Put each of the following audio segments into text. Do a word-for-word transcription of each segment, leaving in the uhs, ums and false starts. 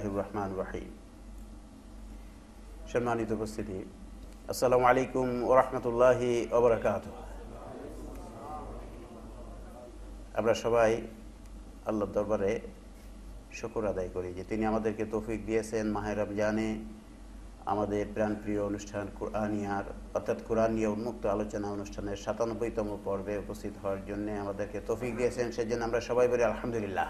রহমান রহিম। সম্মানিত উপস্থিতি, আসসালামু আলাইকুম ওয়া রাহমাতুল্লাহি ওয়া বারাকাতুহু। আমরা সবাই আল্লাহর দরবারে শুকর আদায় করি যে তিনি আমাদেরকে তৌফিক দিয়েছেন মাহে রমজানে আমাদের প্রাণপ্রিয় অনুষ্ঠান কুরআনিয়ার অর্থাৎ কোরআন নিয়ে উন্মুক্ত আলোচনা অনুষ্ঠানের সাতানব্বইতম পর্বে উপস্থিত হওয়ার জন্য আমাদেরকে তৌফিক দিয়েছেন। সেজন্য আমরা সবাই বলি আলহামদুলিল্লাহ।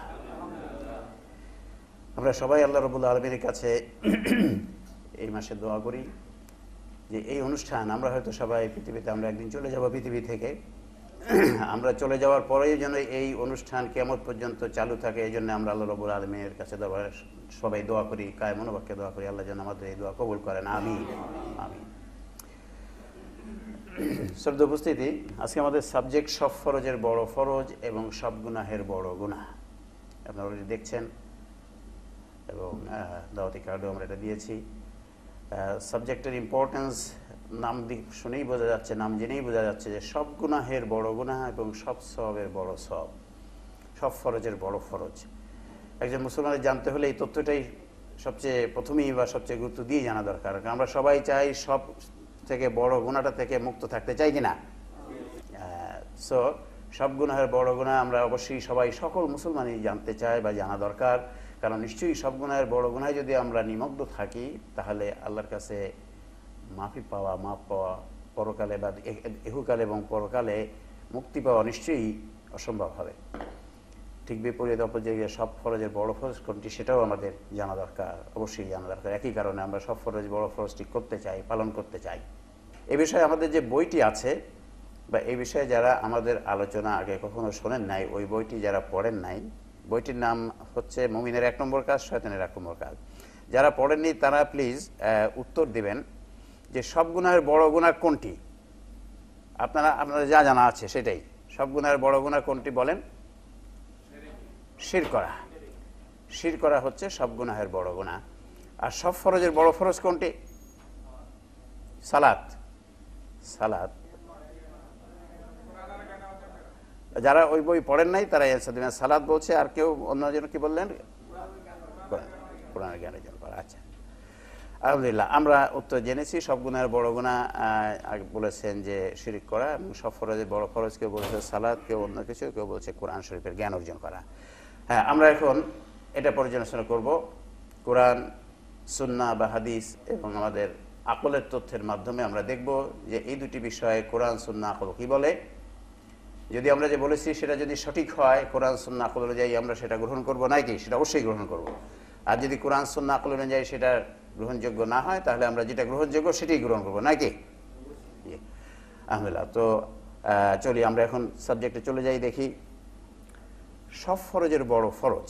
আমরা সবাই আল্লাহ রাব্বুল আলামিনের কাছে এই মাসে দোয়া করি যে এই অনুষ্ঠান, আমরা হয়তো সবাই পৃথিবীতে আমরা একদিন চলে যাব পৃথিবী থেকে, আমরা চলে যাওয়ার পরেই যেন এই অনুষ্ঠান কিয়ামত পর্যন্ত চালু থাকে। এই জন্য আমরা আল্লাহ রাব্বুল আলামিনের কাছে সবাই দোয়া করি, কায় মনোবাক্যে দোয়া করি, আল্লাহ যেন আমাদের এই দোয়া কবুল করেন, আমিন আমিন। শ্রদ্ধেয় উপস্থিতি, আজকে আমাদের সাবজেক্ট সব ফরজের বড় ফরজ এবং সব গুনাহের বড় গুনাহ। আপনারা অলরেডি দেখছেন এবং দাওয়াতি কার্ডও আমরা এটা দিয়েছি। সাবজেক্টের ইম্পর্টেন্স নাম শুনেই বোঝা যাচ্ছে, নাম জেনেই বোঝা যাচ্ছে যে সব গুনাহের বড় গুনাহ এবং সব সওয়াবের বড় সওয়াব, সব ফরজের বড় ফরজ। একজন মুসলমানের জানতে হলে এই তথ্যটাই সবচেয়ে প্রথমেই বা সবচেয়ে গুরুত্ব দিয়ে জানা দরকার। আমরা সবাই চাই সব থেকে বড় গুনাহটা থেকে মুক্ত থাকতে চাই কিনা? সো সব গুনাহের বড় গুনাহ আমরা অবশ্যই সবাই সকল মুসলমানই জানতে চাই বা জানা দরকার, কারণ নিশ্চয়ই সব গুনাহের বড় গুনাহে যদি আমরা নিমগ্ন থাকি তাহলে আল্লাহর কাছে মাফি পাওয়া, মাপ পাওয়া, পরকালে বা ইহকালে এবং পরকালে মুক্তি পাওয়া নিশ্চয়ই অসম্ভব হবে। ঠিক বিপরীত অপরদিকে সব ফরজের বড় ফরজ কোনটি সেটাও আমাদের জানা দরকার, অবশ্যই জানা দরকার। একই কারণে আমরা সব ফরজ বড় ফরজটি করতে চাই, পালন করতে চাই। এ বিষয়ে আমাদের যে বইটি আছে বা এই বিষয়ে যারা আমাদের আলোচনা আগে কখনো শোনেন নাই, ওই বইটি যারা পড়েন নাই, বইটির নাম হচ্ছে মুমিনের এক নম্বর কাজ, শয়তানের এক নম্বর কাজ। যারা পড়েননি তারা প্লিজ উত্তর দিবেন যে সব গুনাহের বড় গুনাহ কোনটি। আপনারা আপনারা যা জানা আছে সেটাই। সব গুনাহের বড় গুনাহ কোনটি বলেন? শিরক করা। শিরক করা হচ্ছে সব গুনাহের বড় গুনাহ। আর সব ফরজের বড় ফরজ কোনটি? সালাত। সালাত। যারা ওই বই পড়েন নাই তারা অ্যান্সার দিবেন। সালাত বলছে, আর কেউ অন্যজন কি বললেন? কোরআনের জ্ঞান অর্জন করা। আচ্ছা, আলহামদুলিল্লাহ, আমরা উত্তর জেনেছি। সব গুনাহের বড় গুনাহ বলেছেন যে শিরক করা, এবং সব ফরজের বড় ফরজ কেউ বলেছে সালাত, কেউ অন্য কিছু, কেউ বলছে কোরআন শরীফের জ্ঞান অর্জন করা। হ্যাঁ, আমরা এখন এটা পর্যালোচনা করব কোরআন, সুন্নাহ বা হাদিস এবং আমাদের আকলের তথ্যের মাধ্যমে। আমরা দেখব যে এই দুটি বিষয়ে কোরআন, সুন্নাহ, আকল কি বলে। যদি আমরা যে বলেছি সেটা যদি সঠিক হয়, কোরআন, সুন্নাহ, আকল অনুযায়ী আমরা সেটা গ্রহণ করব নাকি? সেটা অবশ্যই গ্রহণ করব। আর যদি কোরআন, সুন্নাহ, আকল অনুযায়ী সেটা গ্রহণযোগ্য না হয় তাহলে আমরা যেটা গ্রহণযোগ্য সেটাই গ্রহণ করবো নাকি? আলহামদুলিল্লাহ। তো চলি আমরা এখন সাবজেক্টে চলে যাই। দেখি সব ফরজের বড় ফরজ,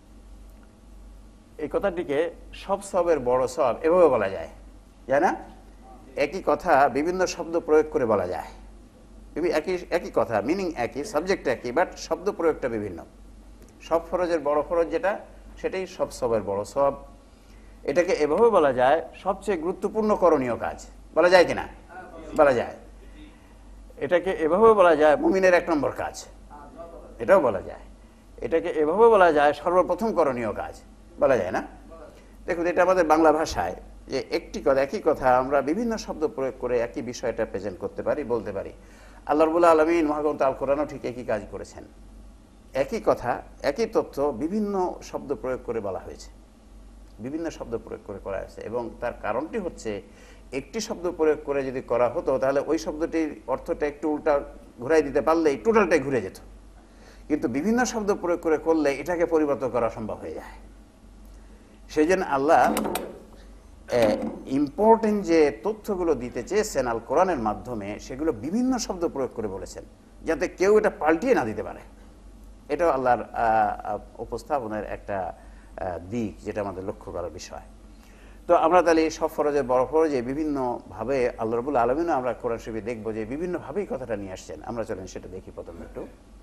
এই কথাটিকে সব সবের বড় সব এভাবে বলা যায়, যায় না? একই কথা বিভিন্ন শব্দ প্রয়োগ করে বলা যায়। একই একই কথা, মিনিং একই, সাবজেক্ট একই, বাট শব্দ প্রয়োগটা বিভিন্ন। সব ফরজের বড় ফরজ যেটা, সেটাই সব সবের বড় সব। এটাকে এভাবে বলা যায় সবচেয়ে গুরুত্বপূর্ণ করণীয় কাজ, বলা যায় কিনা? বলা যায়। এটাকে এভাবে বলা যায় মুমিনের এক নম্বর কাজ, এটাও বলা যায়। এটাকে এভাবে বলা যায় সর্বপ্রথম করণীয় কাজ, বলা যায় না? দেখুন, এটা আমাদের বাংলা ভাষায় যে একটি কথা, একই কথা আমরা বিভিন্ন শব্দ প্রয়োগ করে একই বিষয়টা প্রেজেন্ট করতে পারি, বলতে পারি। আল্লাহ রাব্বুল আলামিন মহাগ্রন্থ আল কোরআনও ঠিক একই কাজ করেছেন। একই কথা, একই তথ্য বিভিন্ন শব্দ প্রয়োগ করে বলা হয়েছে, বিভিন্ন শব্দ প্রয়োগ করে করা হয়েছে। এবং তার কারণটি হচ্ছে একটি শব্দ প্রয়োগ করে যদি করা হতো তাহলে ওই শব্দটির অর্থটা একটু উল্টা ঘুরাই দিতে পারলেই টোটালটাই ঘুরে যেত। কিন্তু বিভিন্ন শব্দ প্রয়োগ করে করলে এটাকে পরিবর্তন করা সম্ভব হয়ে যায়। সেই জন্য আল্লাহ ইম্পর্টেন্ট যে তথ্যগুলো দিতে চেয়েছেন আল কোরআনের মাধ্যমে, সেগুলো বিভিন্ন শব্দ প্রয়োগ করে বলেছেন যাতে কেউ এটা পাল্টিয়ে না দিতে পারে। এটাও আল্লাহর উপস্থাপনের একটা দিক, যেটা আমাদের লক্ষ্য করার বিষয়। তো আমরা তাহলে সব ফরজের বড় ফরজে বিভিন্নভাবে আল্লাহ রাব্বুল আলামিন, আমরা কোরআন শরীফে দেখবো যে বিভিন্নভাবেই কথাটা নিয়ে আসছেন। আমরা চলেন সেটা দেখি। প্রথমে একটু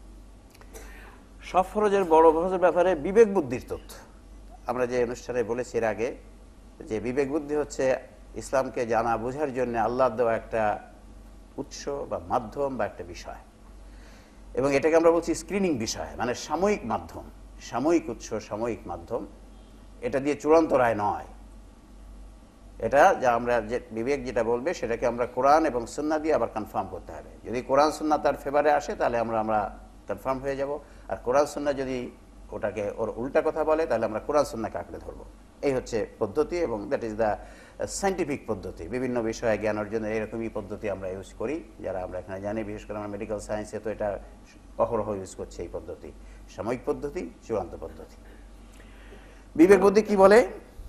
সব ফরজের বড় ফরজের ব্যাপারে বিবেক বুদ্ধির তথ্য। আমরা যে অনুষ্ঠানে বলেছি এর আগে যে বিবেক বুদ্ধি হচ্ছে ইসলামকে জানা বোঝার জন্য আল্লাহর দেওয়া একটা উৎস বা মাধ্যম বা একটা বিষয়, এবং এটাকে আমরা বলছি স্ক্রিনিং বিষয়, মানে সাময়িক মাধ্যম, সাময়িক উৎস, সাময়িক মাধ্যম। এটা দিয়ে চূড়ান্ত রায় নয়। এটা যা আমরা যে বিবেক যেটা বলবে সেটাকে আমরা কোরআন এবং সুন্নাহ দিয়ে আবার কনফার্ম করতে হবে। যদি কোরআন সুন্নাহ তার ফেভারে আসে তাহলে আমরা আমরা কনফার্ম হয়ে যাব, আর কোরআন সুন্নাহ যদি ওটাকে ওর উল্টা কথা বলে তাহলে আমরা কোরআন সুন্নাহকে আঁকড়ে ধরবো। এই হচ্ছে পদ্ধতি, এবং দ্যাট ইজ দ্য সাইন্টিফিক পদ্ধতি। বিভিন্ন বিষয়ে জ্ঞান অর্জনের এরকমই পদ্ধতি আমরা ইউজ করি, যারা আমরা এখানে জানি। বিশেষ করে আমরা মেডিকেল সায়েন্সে তো এটা অহরহ ইউজ করছে এই পদ্ধতি, সাময়িক পদ্ধতি, চূড়ান্ত পদ্ধতি। বিবেক বুদ্ধি কি বলে?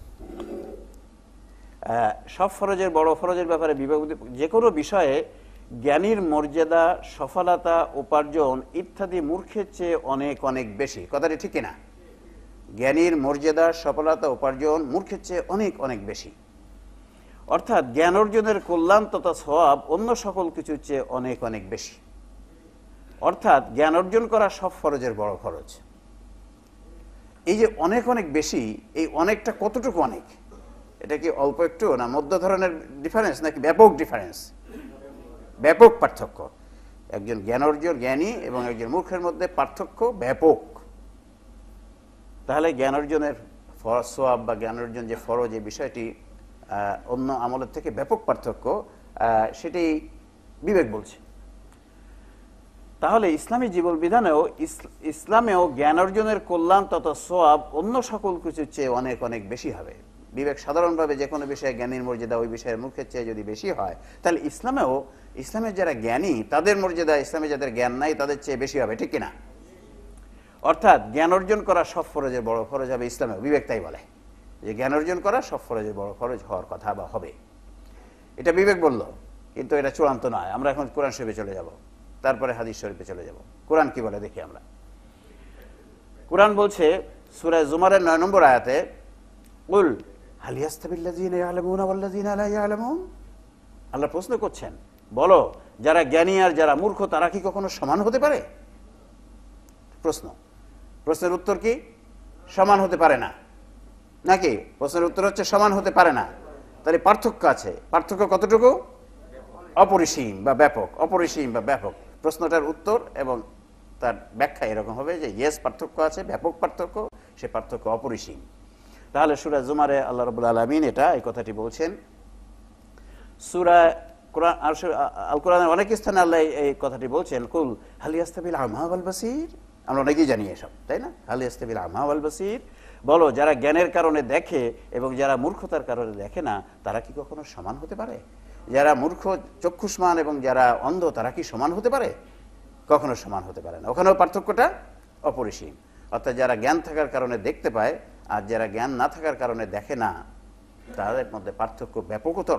সব ফরজের বড় ফরজের ব্যাপারে বিবেক বুদ্ধি যে কোনো বিষয়ে জ্ঞানীর মর্যাদা, সফলতা, উপার্জন ইত্যাদি মূর্খের চেয়ে অনেক অনেক বেশি। কথাটি ঠিক কিনা? জ্ঞানীর মর্যাদা, সফলতা, উপার্জন মূর্খের চেয়ে অনেক অনেক বেশি। অর্থাৎ জ্ঞান অর্জনের কল্যাণ তথা সওয়াব অন্য সকল কিছুর চেয়ে অনেক অনেক বেশি। অর্থাৎ জ্ঞান অর্জন করা সব ফরজের বড় ফরজ। এই যে অনেক অনেক বেশি, এই অনেকটা কতটুকু অনেক? এটা কি অল্প একটু, না মধ্য ধরনের ডিফারেন্স, নাকি ব্যাপক ডিফারেন্স? ব্যাপক পার্থক্য। একজন জ্ঞান অর্জন জ্ঞানী এবং একজন মূর্খের মধ্যে পার্থক্য ব্যাপক। তাহলে জ্ঞান অর্জনের সওয়াব বা জ্ঞান অর্জন যে ফরজ, এই বিষয়টি অন্য আমলের থেকে ব্যাপক পার্থক্য, সেটি বিবেক বলছে। তাহলে ইসলামী জীবন বিধানেও ইসলামেও জ্ঞান অর্জনের কল্যাণ তথা সওয়াব অন্য সকল কিছুর চেয়ে অনেক অনেক বেশি হবে। বিবেক সাধারণভাবে যে কোনো বিষয়ে জ্ঞানীর মর্যাদা ওই বিষয়ের মূর্খের চেয়ে যদি বেশি হয়, তাহলে ইসলামেও ইসলামের যারা জ্ঞানী তাদের মর্যাদা ইসলামে যাদের জ্ঞান নাই তাদের চেয়ে বেশি হবে, ঠিক কিনা? অর্থাৎ জ্ঞান অর্জন করা সব ফরজের বড় ফরজ হবে ইসলামেও। বিবেক তাই বলে যে জ্ঞান অর্জন করা সব ফরজের বড় ফরজ হওয়ার কথা বা হবে। এটা বিবেক বলল, কিন্তু এটা চূড়ান্ত নয়। আমরা এখন কোরআন শরীফে চলে যাব, তারপরে হাদিস শরীফে চলে যাব। কোরআন কি বলে দেখি আমরা। কোরআন বলছে সূরা জুমারের নয় নম্বর আয়াতে, কুল হাল ইয়াস্তাবিল্লাযীনা ইয়ালামুনা ওয়াল্লাযীনা লা ইয়ালামুন। আল্লাহ প্রশ্ন করছেন, বলো যারা জ্ঞানী আর যারা মূর্খ তারা কি কখনো সমান হতে পারে? প্রশ্ন, প্রশ্নের উত্তর কি? সমান হতে পারে না। নাকি প্রশ্নের উত্তর হচ্ছে সমান হতে পারে না? তাহলে পার্থক্য আছে। পার্থক্য কতটুকু? অপরিসীম বা ব্যাপক। অপরিসীম বা ব্যাপক। প্রশ্নটার উত্তর এবং তার ব্যাখ্যা এরকম হবে যে ইয়েস, পার্থক্য আছে, ব্যাপক পার্থক্য, সে পার্থক্য অপরিসীম। তাহলে সূরা জুমারে আল্লাহ রাব্বুল আলামিন এটা এই কথাটি বলছেন। সূরা কোরআন আল কোরআনের অনেক স্থানে আল্লাহ এই কথাটি বলছেন, কুল হাল ইয়াস্তাবিল আমা ওয়াল বাসীর। আমরা অনেকেই জানি এসব, তাই না? হাল ইয়াস্তাবিল আমা ওয়াল বাসীর, বলো যারা জ্ঞানের কারণে দেখে এবং যারা মূর্খতার কারণে দেখে না তারা কি কখনো সমান হতে পারে? যারা মূর্খ চক্ষুষ্মান এবং যারা অন্ধ তারা কি সমান হতে পারে? কখনো সমান হতে পারে না। ওখানেও পার্থক্যটা অপরিসীম। অর্থাৎ যারা জ্ঞান থাকার কারণে দেখতে পায় আর যারা জ্ঞান না থাকার কারণে দেখে না, তাদের মধ্যে পার্থক্য ব্যাপকতর।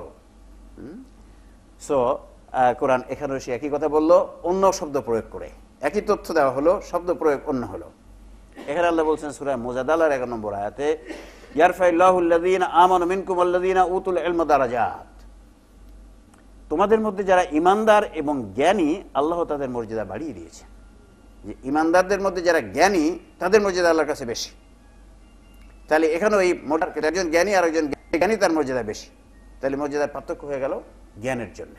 সো কোরআন এখানেও সে একই কথা বললো, অন্য শব্দ প্রয়োগ করে। একই তথ্য দেওয়া হলো, শব্দ প্রয়োগ অন্য হলো। এখানে আল্লাহ বলছেন সূরা মুজাদালার এক নম্বর আয়াতে, ইয়ারফাইল্লাহুল্লাযীনা আমানু মিনকুম ওয়াল্লাযীনা উতুল ইলমা দারাজাত। তোমাদের মধ্যে যারা ঈমানদার এবং জ্ঞানী আল্লাহ তাদের মর্যাদা বাড়িয়ে দিয়েছে। যে ঈমানদারদের মধ্যে যারা জ্ঞানী তাদের মর্যাদা আল্লাহর কাছে বেশি। তাহলে এখানেও এই একজন জ্ঞানী আর একজন জ্ঞানী তার মর্যাদা বেশি। তাহলে মর্যাদার পার্থক্য হয়ে গেল জ্ঞানের জন্য।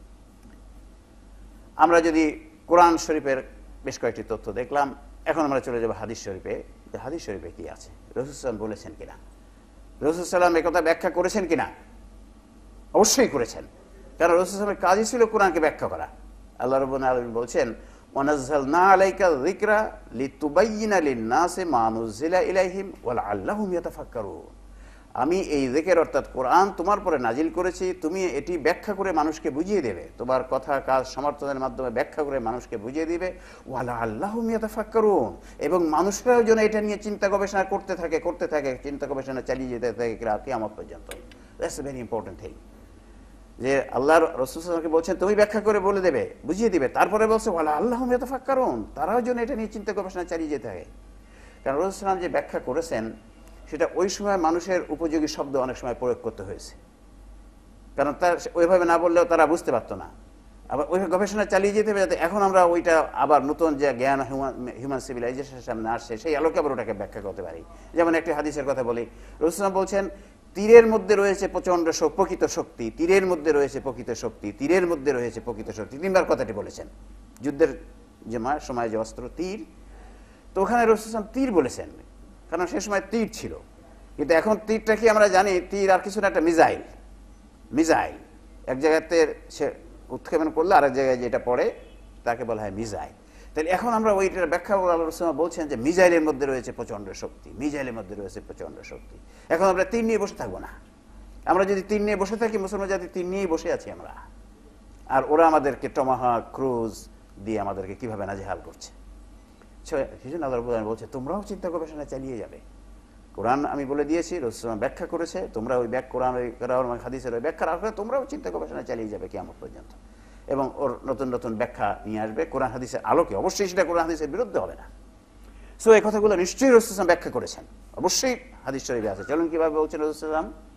আমরা যদি কোরআন শরীফের বেশ কয়েকটি তথ্য দেখলাম, এখন আমরা চলে যাব হাদিস শরীফে। যে হাদিস শরীফে কি আছে, রাসূল সাল্লাল্লাহু আলাইহি ওয়াসাল্লাম বলেছেন কিনা, রাসূল সাল্লাল্লাহু আলাইহি ওয়াসাল্লাম একথা ব্যাখ্যা করেছেন কিনা? অবশ্যই করেছেন, কারণ রাসূল সাল্লাল্লাহু আলাইহি ওয়াসাল্লামের কাজই ছিল কোরআনকে ব্যাখ্যা করা। আল্লাহ রাব্বুল আলামিন বলছেন, ওয়ানাজ্জালনা আলাইকা যিকরা লিতুবাইয়িনা লিন-নাসি মা নুযিলা ইলাইহিম ওয়া লাআল্লাহুম ইয়াতাফাক্কারুন। আমি এই যিকির অর্থাৎ কোরআন তোমার পরে নাজিল করেছি, তুমি এটি ব্যাখ্যা করে মানুষকে বুঝিয়ে দেবে। তোমার কথা কাজ সমর্থনের মাধ্যমে ব্যাখ্যা করে মানুষকে বুঝিয়ে দিবে। ওয়া লাআল্লাহুম ইয়াতাফাক্কারুন, এবং মানুষরাও যেন এটা নিয়ে চিন্তা গবেষণা করতে থাকে করতে থাকে চিন্তা গবেষণা চালিয়ে যেতে থাকে কিয়ামত পর্যন্ত। That's a very important thing, যে আল্লাহর রাসূল সাল্লাল্লাহু আলাইহি ওয়াসাল্লামকে বলছেন তুমি ব্যাখ্যা করে বলে দেবে, বুঝিয়ে দিবে। তারপরে বলছে ওয়া লাআল্লাহুম ইয়াতাফাক্কারুন, তারাও যেন এটা নিয়ে চিন্তা গবেষণা চালিয়ে যেতে থাকে। কারণ রাসূল সাল্লাল্লাহু আলাইহি ওয়াসাল্লাম যে ব্যাখ্যা করেছেন সেটা ওই সময় মানুষের উপযোগী শব্দ অনেক সময় প্রয়োগ করতে হয়েছে, কারণ তার ওইভাবে না বললেও তারা বুঝতে পারতো না। আবার ওইভাবে গবেষণা চালিয়ে যেতে হবে যাতে এখন আমরা ওইটা আবার নতুন যে জ্ঞান হিউম্যান সিভিলাইজেশনের সামনে আসছে সেই আলোকে আবার ওটাকে ব্যাখ্যা করতে পারি। যেমন একটি হাদিসের কথা বলি, রাসূল সাল্লাল্লাহু আলাইহি ওয়াসাল্লাম বলছেন তীরের মধ্যে রয়েছে প্রচন্ড প্রকৃত শক্তি, তীরের মধ্যে রয়েছে প্রকৃত শক্তি, তীরের মধ্যে রয়েছে প্রকৃত শক্তি। তিনবার কথাটি বলেছেন। যুদ্ধের যে সময় যে অস্ত্র তীর, তো ওখানে রাসূল সাল্লাল্লাহু আলাইহি ওয়াসাল্লাম তীর বলেছেন, কারণ সে সময় তীর ছিল। কিন্তু এখন তীরটা কি আমরা জানি, তীর আর কিছু না, একটা মিসাইল। মিসাইল এক জায়গাতে সে উৎক্ষেপণ করলে আরেক জায়গায় যেটা পড়ে তাকে বলা হয় মিসাইল। তাহলে এখন আমরা ওইটার ব্যাখ্যা আল্লাহ বলছেন যে মিসাইলের মধ্যে রয়েছে প্রচন্ড শক্তি, মিসাইলের মধ্যে রয়েছে প্রচন্ড শক্তি। এখন আমরা তীর নিয়ে বসে থাকবো না। আমরা যদি তীর নিয়ে বসে থাকি, মুসলমান জাতি তীর নিয়েই বসে আছি আমরা, আর ওরা আমাদেরকে টমাহাক ক্রুজ দিয়ে আমাদেরকে কিভাবে নাজেহাল করছে। আল্লাহ বলছে তোমরাও চিন্তা গবেষণা চালিয়ে যাবে। কোরআন আমি বলে দিয়েছি, রাসূল ব্যাখ্যা করেছে, তোমরা ওই ব্যাখ্যা কোরআন ওই হাদিসের ওই ব্যাখ্যা রাখলে তোমরাও চিন্তা গবেষণা চালিয়ে যাবে কিয়ামত পর্যন্ত, এবং ওর নতুন নতুন ব্যাখ্যা নিয়ে আসবে কোরআন হাদিসের আলোকে। অবশ্যই সেটা কোরআন হাদিসের বিরুদ্ধে হবে না। সো এই কথাগুলো নিশ্চয়ই রাসূল ব্যাখ্যা করেছেন, অবশ্যই হাদিস শরীফে আছে। চলুন কিভাবে বলছেন রাসূল।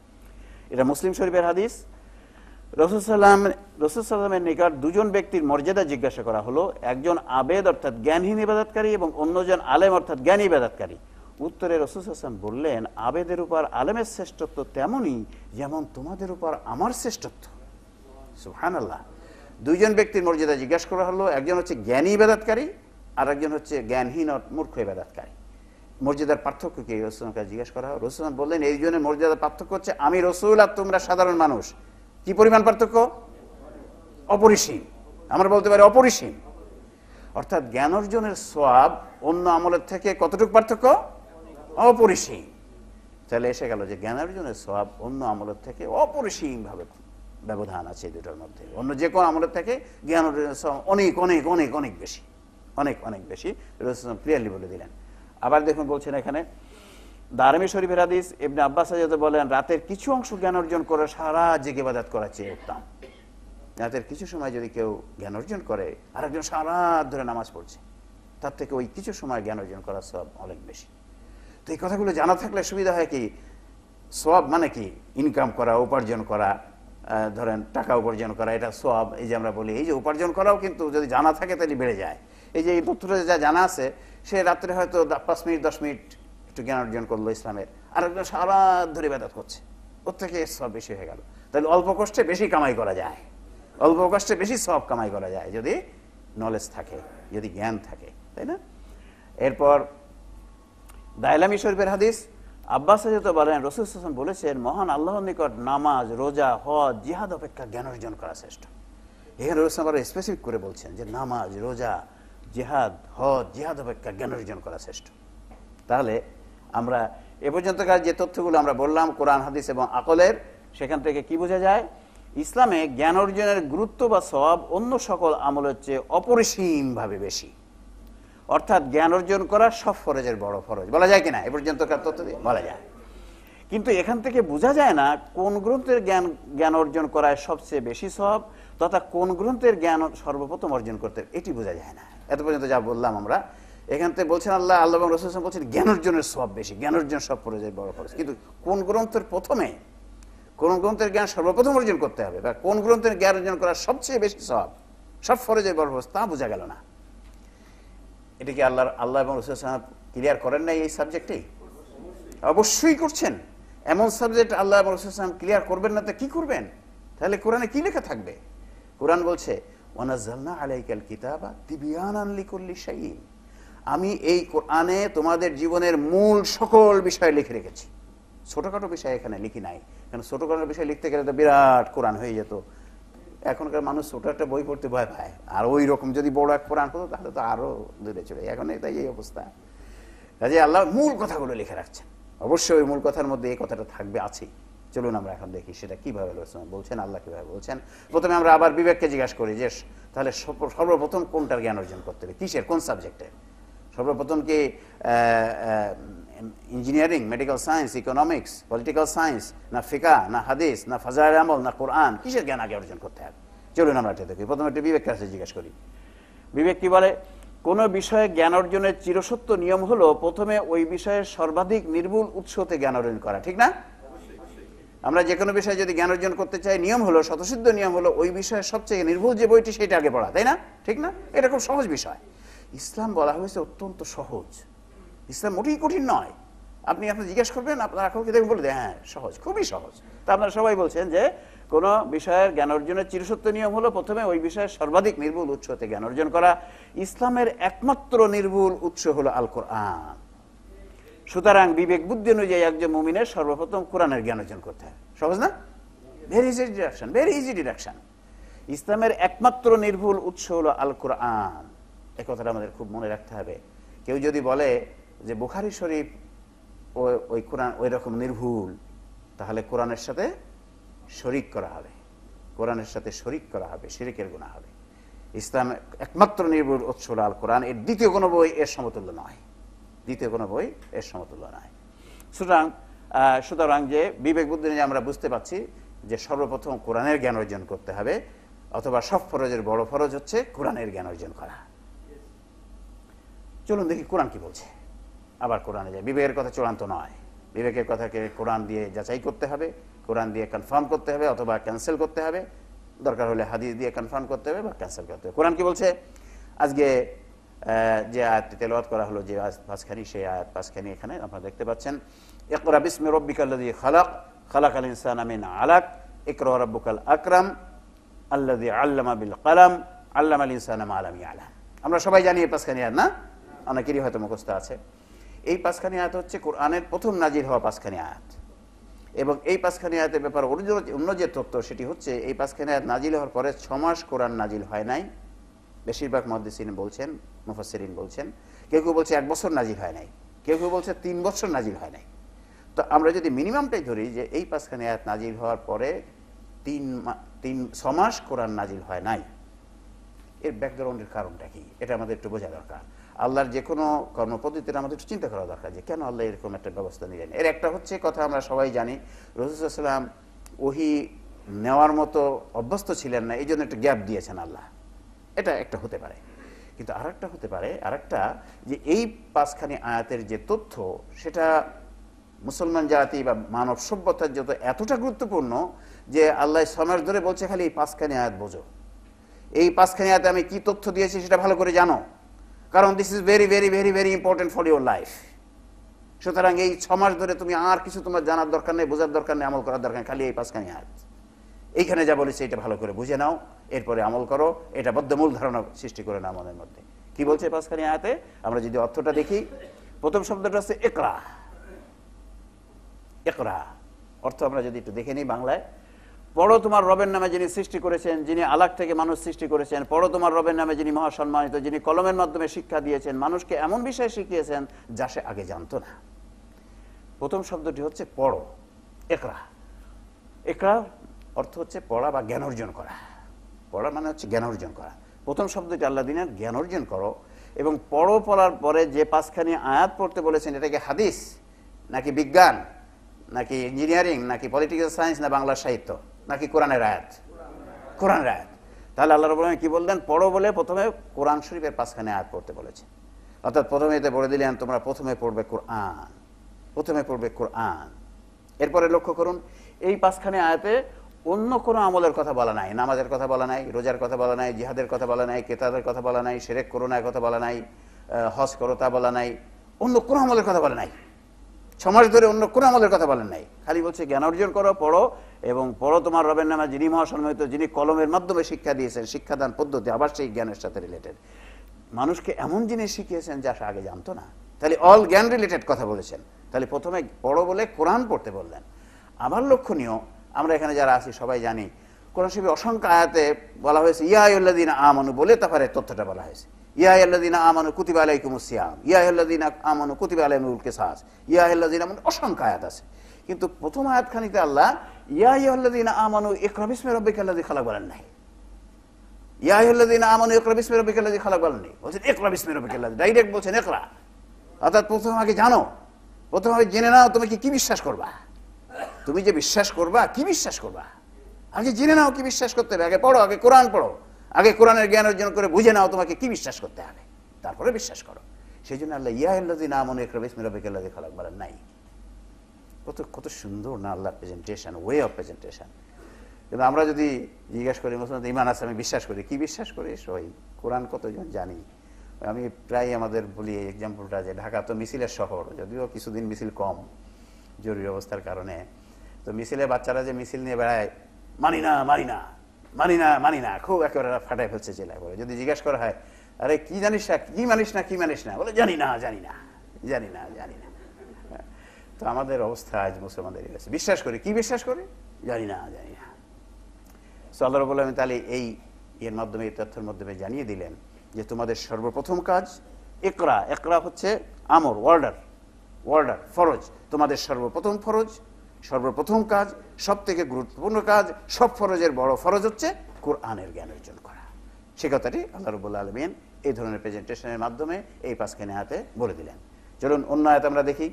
এটা মুসলিম শরীফের হাদিস। রাসূল সাল্লাম রাসূল সাল্লামের নিকট দুজন ব্যক্তির মর্যাদা জিজ্ঞাসা করা হলো, একজন আবেদ অর্থাৎ জ্ঞানহীন ইবাদতকারী এবং অন্যজন আলেম অর্থাৎ জ্ঞানী ইবাদতকারী। উত্তরে রাসূল সাল্লাম বললেন, আবেদের উপর আলেমের শ্রেষ্ঠত্ব তেমনই যেমন তোমাদের উপর আমার শ্রেষ্ঠত্ব। সুবহানাল্লাহ। দুইজন ব্যক্তির মর্যাদা জিজ্ঞাসা করা হলো, একজন হচ্ছে জ্ঞানী ইবাদতকারী আর একজন হচ্ছে জ্ঞানহীন মূর্খ ইবাদতকারী। মর্যাদার পার্থক্য কি রাসূলকে জিজ্ঞাসা করা হয়। রাসূল বললেন, এই জনের মর্যাদার পার্থক্য হচ্ছে আমি রাসূল আর তোমরা সাধারণ মানুষ। কি পরিমাণ পার্থক্য? অপরিসীম। আমরা বলতে পারি অপরিসীম। অর্থাৎ জ্ঞান অর্জনের সওয়াব অন্য আমলের থেকে কতটুকু পার্থক্য? অপরিসীম। তাহলে এসে গেল যে জ্ঞান অর্জনের সওয়াব অন্য আমলের থেকে অপরিসীম ভাবে ব্যবধান আছে এই দুটোর মধ্যে। অন্য যে কোনো আমলের থেকে জ্ঞান অর্জনের সওয়াব অনেক অনেক অনেক অনেক বেশি, অনেক অনেক বেশি। রাসূল ক্লিয়ারলি বলে দিলেন। আবার দেখুন বলছেন এখানে দারমি শরীফের হাদিস, ইবনে আব্বাস রাদিয়াল্লাহু বলেন, রাতের কিছু অংশ জ্ঞান অর্জন করে সারা জেগে ইবাদত করার চেয়ে উত্তম। রাতের কিছু সময় যদি কেউ জ্ঞান অর্জন করে আর একজন সারা ধরে নামাজ পড়ছে, তার থেকে ওই কিছু সময় জ্ঞান অর্জন করার সওয়াব অনেক বেশি। তো এই কথাগুলো জানা থাকলে সুবিধা হয় কি, সওয়াব মানে কি ইনকাম করা, উপার্জন করা, ধরেন টাকা উপার্জন করা, এটা সওয়াব। এই যে আমরা বলি এই যে উপার্জন করাও কিন্তু যদি জানা থাকে তাহলে বেড়ে যায়। এই যে এই তথ্যটা যা জানা আছে, সে রাত্রে হয়তো পাঁচ মিনিট দশ মিনিট একটু জ্ঞান অর্জন করলো ইসলামের, আর একজন সারা ধরে ইবাদত করছে, ওর থেকে সওয়াব বেশি হয়ে গেল। তাহলে অল্প কষ্টে বেশি কামাই করা যায়, অল্প কষ্টে বেশি সওয়াব কামাই করা যায় যদি নলেজ থাকে, যদি জ্ঞান থাকে, তাই না? এরপর দাইলামি শরীফের হাদিস, আব্বাস রাদিয়াল্লাহু বলেন, রাসূল সাল্লাল্লাহু আলাইহি ওয়াসাল্লাম বলেছেন, মহান আল্লাহর নিকট নামাজ, রোজা, হজ, জিহাদ অপেক্ষা জ্ঞান অর্জন করা শ্রেষ্ঠ। এখানে রাসূল আবার স্পেসিফিক করে বলছেন যে নামাজ, রোজা, জিহাদ, হজ, জিহাদ অপেক্ষা জ্ঞান অর্জন করা শ্রেষ্ঠ। তাহলে আমরা এ পর্যন্তকার যে তথ্যগুলো আমরা বললাম কোরআন হাদিস এবং আকলের, সেখান থেকে কি বোঝা যায়? ইসলামে জ্ঞান অর্জনের গুরুত্ব বা সওয়াব অন্য সকল আমলের চেয়ে অপরিসীমভাবে বেশি। অর্থাৎ জ্ঞান অর্জন করা সব ফরজের বড় ফরজ, বলা যায় কিনা? এ পর্যন্তকার তথ্য দিয়ে বলা যায়। কিন্তু এখান থেকে বোঝা যায় না কোন গ্রন্থের জ্ঞান জ্ঞান অর্জন করায় সবচেয়ে বেশি সওয়াব, তথা কোন গ্রন্থের জ্ঞান সর্বপ্রথম অর্জন করতে, এটি বোঝা যায় না। এত পর্যন্ত যা বললাম আমরা, এখান থেকে বলছেন আল্লাহ আল্লাহ এবং রাসূল সাল্লাল্লাহু আলাইহি ওয়াসাল্লাম বলছেন জ্ঞান অর্জনের সওয়াব বেশি, জ্ঞান অর্জন সব ফরজের বড় ফরজ। কিন্তু কোন গ্রন্থের প্রথমে, কোন গ্রন্থের জ্ঞান সর্বপ্রথম অর্জন করতে হবে, বা কোন গ্রন্থের জ্ঞান অর্জন করা সবচেয়ে বেশি সওয়াব, সব ফরজের বড় ফরজ, তা বোঝা গেল না। এটা কি আল্লাহ আল্লাহ এবং রাসূল সাল্লাল্লাহু আলাইহি ওয়াসাল্লাম ক্লিয়ার করেন নাই এই সাবজেক্টেই? অবশ্যই করছেন। এমন সাবজেক্ট আল্লাহ এবং রাসূল সাল্লাল্লাহু আলাইহি ওয়াসাল্লাম ক্লিয়ার করবেন না তো কি করবেন? তাহলে কোরআনে কি লেখা থাকবে? কোরআন বলছে, ওয়ানাজ্জালনা আলাইকাল কিতাবা তিবয়ানান লিকুল্লি শাইইন, আমি এই কোরআনে তোমাদের জীবনের মূল সকল বিষয় লিখে রেখেছি। ছোটখাটো বিষয় এখানে লিখি নাই, কারণ ছোটখাটো বিষয় লিখতে গেলে তো বিরাট কোরআন হয়ে যেত। এখনকার মানুষ ছোট একটা বই পড়তে ভয় পায়, আর ওই রকম যদি বড় এক কোরআন হতো তাহলে তো আরো দূরে চলে। এখন এটাই এই অবস্থা। কাজে আল্লাহ মূল কথাগুলো লিখে রাখছেন। অবশ্যই ওই মূল কথার মধ্যে এই কথাটা থাকবে, আছেই। চলুন আমরা এখন দেখি সেটা কিভাবে বলছেন, আল্লাহ কিভাবে বলছেন। প্রথমে আমরা আবার বিবেককে জিজ্ঞাসা করি যে তাহলে সর্বপ্রথম কোনটার জ্ঞান অর্জন করতে হবে, কিসের, কোন সাবজেক্টের? সর্বপ্রথম কি engineering, medical science, economics, political science, না ফিকা, না হাদিস, না ফাজাইল আমল, না কোরআন? কিসের জ্ঞান আগে অর্জন করতে হবে? চলুন আমরা এটা দেখি। প্রথমে একটু বিবেক কাছে জিজ্ঞাসা করি। বিবেক কি বলে? কোন বিষয়ে জ্ঞান অর্জনের চিরসত্য নিয়ম হলো প্রথমে ওই বিষয়ের সর্বাধিক নির্ভুল উৎসতে জ্ঞান অর্জন করা, ঠিক না? আমরা যে কোনো বিষয়ে যদি জ্ঞান অর্জন করতে চাই, নিয়ম হলো, স্বতঃসিদ্ধ নিয়ম হলো ওই বিষয়ের সবচেয়ে নির্ভুল যে বইটি সেটা আগে পড়া, তাই না? ঠিক না? এটা খুব সহজ বিষয়। ইসলাম বলা হয়েছে অত্যন্ত সহজ। ইসলাম মোটেই কঠিন নয়। আপনি আপনি জিজ্ঞেস করবেন, আপনার আকলকে দেখবেন, বলে দেয় হ্যাঁ সহজ, খুবই সহজ। তা আপনারা সবাই বলছেন যে কোন বিষয়ের জ্ঞান অর্জনের চিরসত্য নিয়ম হলো প্রথমে ওই বিষয়ের সর্বাধিক নির্ভুল উৎস হতে জ্ঞান অর্জন করা। ইসলামের একমাত্র নির্ভুল উৎস হলো আল কোরআন। সুতরাং বিবেক বুদ্ধি অনুযায়ী একজন মুমিনের সর্বপ্রথম কোরআনের জ্ঞান অর্জন করতে হবে। সহজ না? Very easy direction, very easy direction. ইসলামের একমাত্র নির্ভুল উৎস হলো আল কোরআন। এ কথাটা আমাদের খুব মনে রাখতে হবে। কেউ যদি বলে যে বুখারী শরীফ ওই কোরআন ওই রকম নির্ভুল, তাহলে কোরআনের সাথে শরিক করা হবে, কোরআনের সাথে শরিক করা হবে, শিরকের গুনাহ হবে। ইসলাম একমাত্র নির্ভুল উৎস হলো আল কোরআন। এর দ্বিতীয় কোনো বই এর সমতুল্য নয়, দ্বিতীয় কোনো বই এর সমতুল্য নয়। সুতরাং সুতরাং যে বিবেক বুদ্ধি নিয়ে আমরা বুঝতে পারছি যে সর্বপ্রথম কোরআনের জ্ঞান অর্জন করতে হবে, অথবা সব ফরজের বড় ফরজ হচ্ছে কোরআনের জ্ঞান অর্জন করা। চলুন দেখি কোরআন কি বলছে। আবার কোরআনে যায়, বিবেকের কথা চূড়ান্ত নয়, বিবেকের কথাকে কোরআন দিয়ে যাচাই করতে হবে, কোরআন দিয়ে কনফার্ম করতে হবে অথবা ক্যান্সেল করতে হবে, দরকার হলে হাদিস দিয়ে কনফার্ম করতে হবে বা ক্যান্সেল করতে হবে। কোরআন কি বলছে? আজকে যে আয়াতটি তেলাওয়াত করা হলো, যে পাঁচখানি, সেই আয়াত পাঁচখানি এখানে আপনারা দেখতে পাচ্ছেন। ইকরা বিসমি রাব্বিকাল্লাযী খালাক, খালাকাল ইনসানা মিন আলাক, ইকরা রাব্বুকাল আকরাম, আল্লাযী আল্লামা বিল কলম, আল্লামাল ইনসানা মা লাম ইয়ালাম। আমরা সবাই জানি এই পাঁচখানি আয়াত, না? অনেকেরই হয়তো মুখস্থ আছে। এই পাঁচখানি আয়াত হচ্ছে কোরআনের প্রথম নাজিল হওয়া পাঁচখানি আয়াত, এবং এই পাঁচখানি আয়াতের ব্যাপারে অন্য যে তথ্য সেটি হচ্ছে এই পাঁচখানি আয়াত নাজিল হওয়ার পরে ছ মাস কোরআন নাজিল হয় নাই। বেশিরভাগ মুহাদ্দিসিন বলছেন, মুফাসসিরিন বলছেন, কেউ কেউ বলছে এক বছর নাজিল হয় নাই, কেউ কেউ বলছে তিন বছর নাজিল হয় নাই। তো আমরা যদি মিনিমামটাই ধরি যে এই পাঁচখানি আয়াত নাজিল হওয়ার পরে তিন তিন ছ মাস কোরআন নাজিল হয় নাই, এর ব্যাকগ্রাউন্ডের কারণটা কি, এটা আমাদের একটু বোঝা দরকার। আল্লাহর যে কোনো কর্মপদ্ধতিটা আমাদের একটু চিন্তা করা দরকার যে কেন আল্লাহ এরকম একটা ব্যবস্থা নিলেন। এর একটা হচ্ছে কথা আমরা সবাই জানি, রাসূল সাল্লাল্লাহু আলাইহি ওয়াসাল্লাম ওহী নেওয়ার মতো অভ্যস্ত ছিলেন না, এই জন্য একটা গ্যাপ দিয়েছেন আল্লাহ, এটা একটা হতে পারে। কিন্তু আরেকটা হতে পারে, আরেকটা যে এই পাঁচখানি আয়াতের যে তথ্য সেটা মুসলমান জাতি বা মানব সভ্যতার যত এতটা গুরুত্বপূর্ণ যে আল্লাহ ছয় ধরে বলছে খালি এই পাঁচখানি আয়াত বোঝো, এই পাঁচখানি আয়াতে আমি কি তথ্য দিয়েছি সেটা ভালো করে জানো, কারণ this is very very very very important for your life. সুতরাং এই ছ মাস ধরে তুমি আর কিছু তোমার জানার দরকার নেই, বোঝার দরকার নেই, আমল করার দরকার নেই, খালি এই পাঁচখানি আয়াত এইখানে যা বলেছে এটা ভালো করে বুঝে নাও, এরপরে আমল করো, এটা বদ্ধমূল ধারণা সৃষ্টি করে নাও মনের মধ্যে। কি বলছে পাঁচখানি আয়াতে? আমরা যদি অর্থটা দেখি, প্রথম শব্দটা হচ্ছে ইকরা। ইকরা অর্থ আমরা যদি একটু দেখে নিই বাংলায়, পড়ো তোমার রবের নামে যিনি সৃষ্টি করেছেন, যিনি আলাক থেকে মানুষ সৃষ্টি করেছেন, পড়ো তোমার রবের নামে যিনি মহাসম্মানিত, যিনি কলমের মাধ্যমে শিক্ষা দিয়েছেন, মানুষকে এমন বিষয় শিখিয়েছেন যা সে আগে জানতো না। প্রথম শব্দটি হচ্ছে পড়ো, ইকরা। ইকরা অর্থ হচ্ছে পড়া বা জ্ঞান অর্জন করা। পড়া মানে হচ্ছে জ্ঞান অর্জন করা। প্রথম শব্দটি আল্লাহ দিনের জ্ঞান অর্জন করো, এবং পড়ো পড়ার পরে যে পাঁচখানি আয়াত পড়তে বলেছেন, এটাকে হাদিস নাকি বিজ্ঞান নাকি ইঞ্জিনিয়ারিং নাকি পলিটিক্যাল সায়েন্স না বাংলা সাহিত্য নাকি কোরআনের আয়াত? কোরআনের আয়াত। তাহলে আল্লাহ রাব্বুল আলামিন কি বললেন? পড়ো বলে প্রথমে কোরআন শরীফের পাঁচখানি আয়াত পড়তে বলেছেন। অর্থাৎ প্রথমে এতে বলে দিলেন তোমরা প্রথমে পড়বে কোরআন, প্রথমে পড়বে কোরআন। এরপরে লক্ষ্য করুন, এই পাঁচখানি আয়াতে অন্য কোনো আমলের কথা বলা নাই, নামাজের কথা বলা নাই, রোজার কথা বলা নাই, জিহাদের কথা বলা নাই, কেতাবের কথা বলা নাই, শিরক করো না কথা বলা নাই, হজ করো তা বলা নাই, অন্য কোনো আমলের কথা বলা নাই। সমাজ ধরে অন্য কোনো আমলের কথা বলেন নাই, খালি বলছে জ্ঞান অর্জন করো, পড়ো, এবং পড়ো তোমার রবের নামে যিনি মহাসম্মানিত, যিনি কলমের মাধ্যমে শিক্ষা দিয়েছেন। শিক্ষাদান পদ্ধতি আবার সেই জ্ঞানের সাথে রিলেটেড, মানুষকে এমন জিনিস শিখিয়েছেন যা সে আগে জানতো না। তাহলে অল জ্ঞান রিলেটেড কথা বলেছেন। তাহলে প্রথমে পড়ো বলে কোরআন পড়তে বললেন। আবার লক্ষণীয়, আমরা এখানে যারা আছি সবাই জানি কোরআন শরীফে অসংখ্য আয়াতে বলা হয়েছে ইয়া আইয়ুহাল্লাযীনা আমানু বলে, তারপরে তথ্যটা বলা হয়েছে ইয়া আইয়ুহাল্লাযীনা আমানু কুতিবা আলাইকুমুস সিয়াম, ইয়া আইয়ুহাল্লাযীনা আমানু কুতিবা আলাইকুমুল কিসাস, ইয়া আইয়ুহাল্লাযীনা আমানু, অসংখ্য আয়াত আছে। কিন্তু প্রথম আয়াতখানিতে আল্লাহ ইয়া আইয়ুহাল্লাযীনা আমানু ইকরা বিসমি রাব্বিকাল্লাযী খালাক বলেন নাই, ইয়া আইয়ুহাল্লাযীনা আমানু ইকরা বিসমি রাব্বিকাল্লাযী খালাক বলেন নাই, বলছেন ইকরা বিসমি রাব্বিকাল্লাযী, ডাইরেক্ট বলছেন ইকরা। অর্থাৎ প্রথম আগে জানো, প্রথম আগে জেনে নাও তুমি কি কি বিশ্বাস করবা, তুমি যে বিশ্বাস করবা কি বিশ্বাস করবা, আগে জেনে নাও কি বিশ্বাস করতে হবে। আগে পড়ো, আগে কোরআন পড়ো, আগে কোরআনের জ্ঞান অর্জন করে বুঝে নাও তোমাকে কি বিশ্বাস করতে হবে, তারপরে বিশ্বাস করো। সেই জন্য আল্লাহ ইয়া আইয়ুহাল্লাযীনা আমানু ইকরা বিসমি রাব্বিকাল্লাযী খালাক বলেন নাই। কত কত সুন্দর না আল্লাহর প্রেজেন্টেশন, ওয়ে অফ প্রেজেন্টেশন। কিন্তু আমরা যদি জিজ্ঞাসা করি মুসলমান ইমান আছে, আমি বিশ্বাস করি, কি বিশ্বাস করি সই কোরআন কতজন জানি। আমি প্রায় আমাদের বলি এই এক্সাম্পলটা যে ঢাকা তো মিছিলের শহর, যদিও কিছুদিন মিছিল কম জরুরি অবস্থার কারণে, তো মিছিলে বাচ্চারা যে মিছিল নিয়ে বেড়ায়, মানি না মানি না মানি না মানি না, খুব একেবারে ফাটাই ফেলছে জেলায় বলে। যদি জিজ্ঞাসা করা হয় আরে কি জানিস না, কি মানিস না, কি মানিস না, বলে জানি না জানি না জানি না জানি না। তো আমাদের অবস্থা আজ মুসলমানদের কাছে বিশ্বাস করি, কি বিশ্বাস করি জানি না, জানি না। সো আল্লাহ রাব্বুল আলামিন তাহলে এই এর মাধ্যমে, এই তথ্যের মাধ্যমে জানিয়ে দিলেন যে তোমাদের সর্বপ্রথম কাজ ইকরা। ইকরা হচ্ছে আমর, অর্ডার, অর্ডার, ফরজ। তোমাদের সর্বপ্রথম ফরজ, সর্বপ্রথম কাজ, সব থেকে গুরুত্বপূর্ণ কাজ, সব ফরজের বড় ফরজ হচ্ছে কোরআনের জ্ঞান অর্জন করা। সে কথাটি আল্লাহ রাব্বুল আলামিন এই ধরনের প্রেজেন্টেশনের মাধ্যমে এই পাঁচখানি আয়াতে বলে দিলেন। চলুন অন্য আয়াত আমরা দেখি।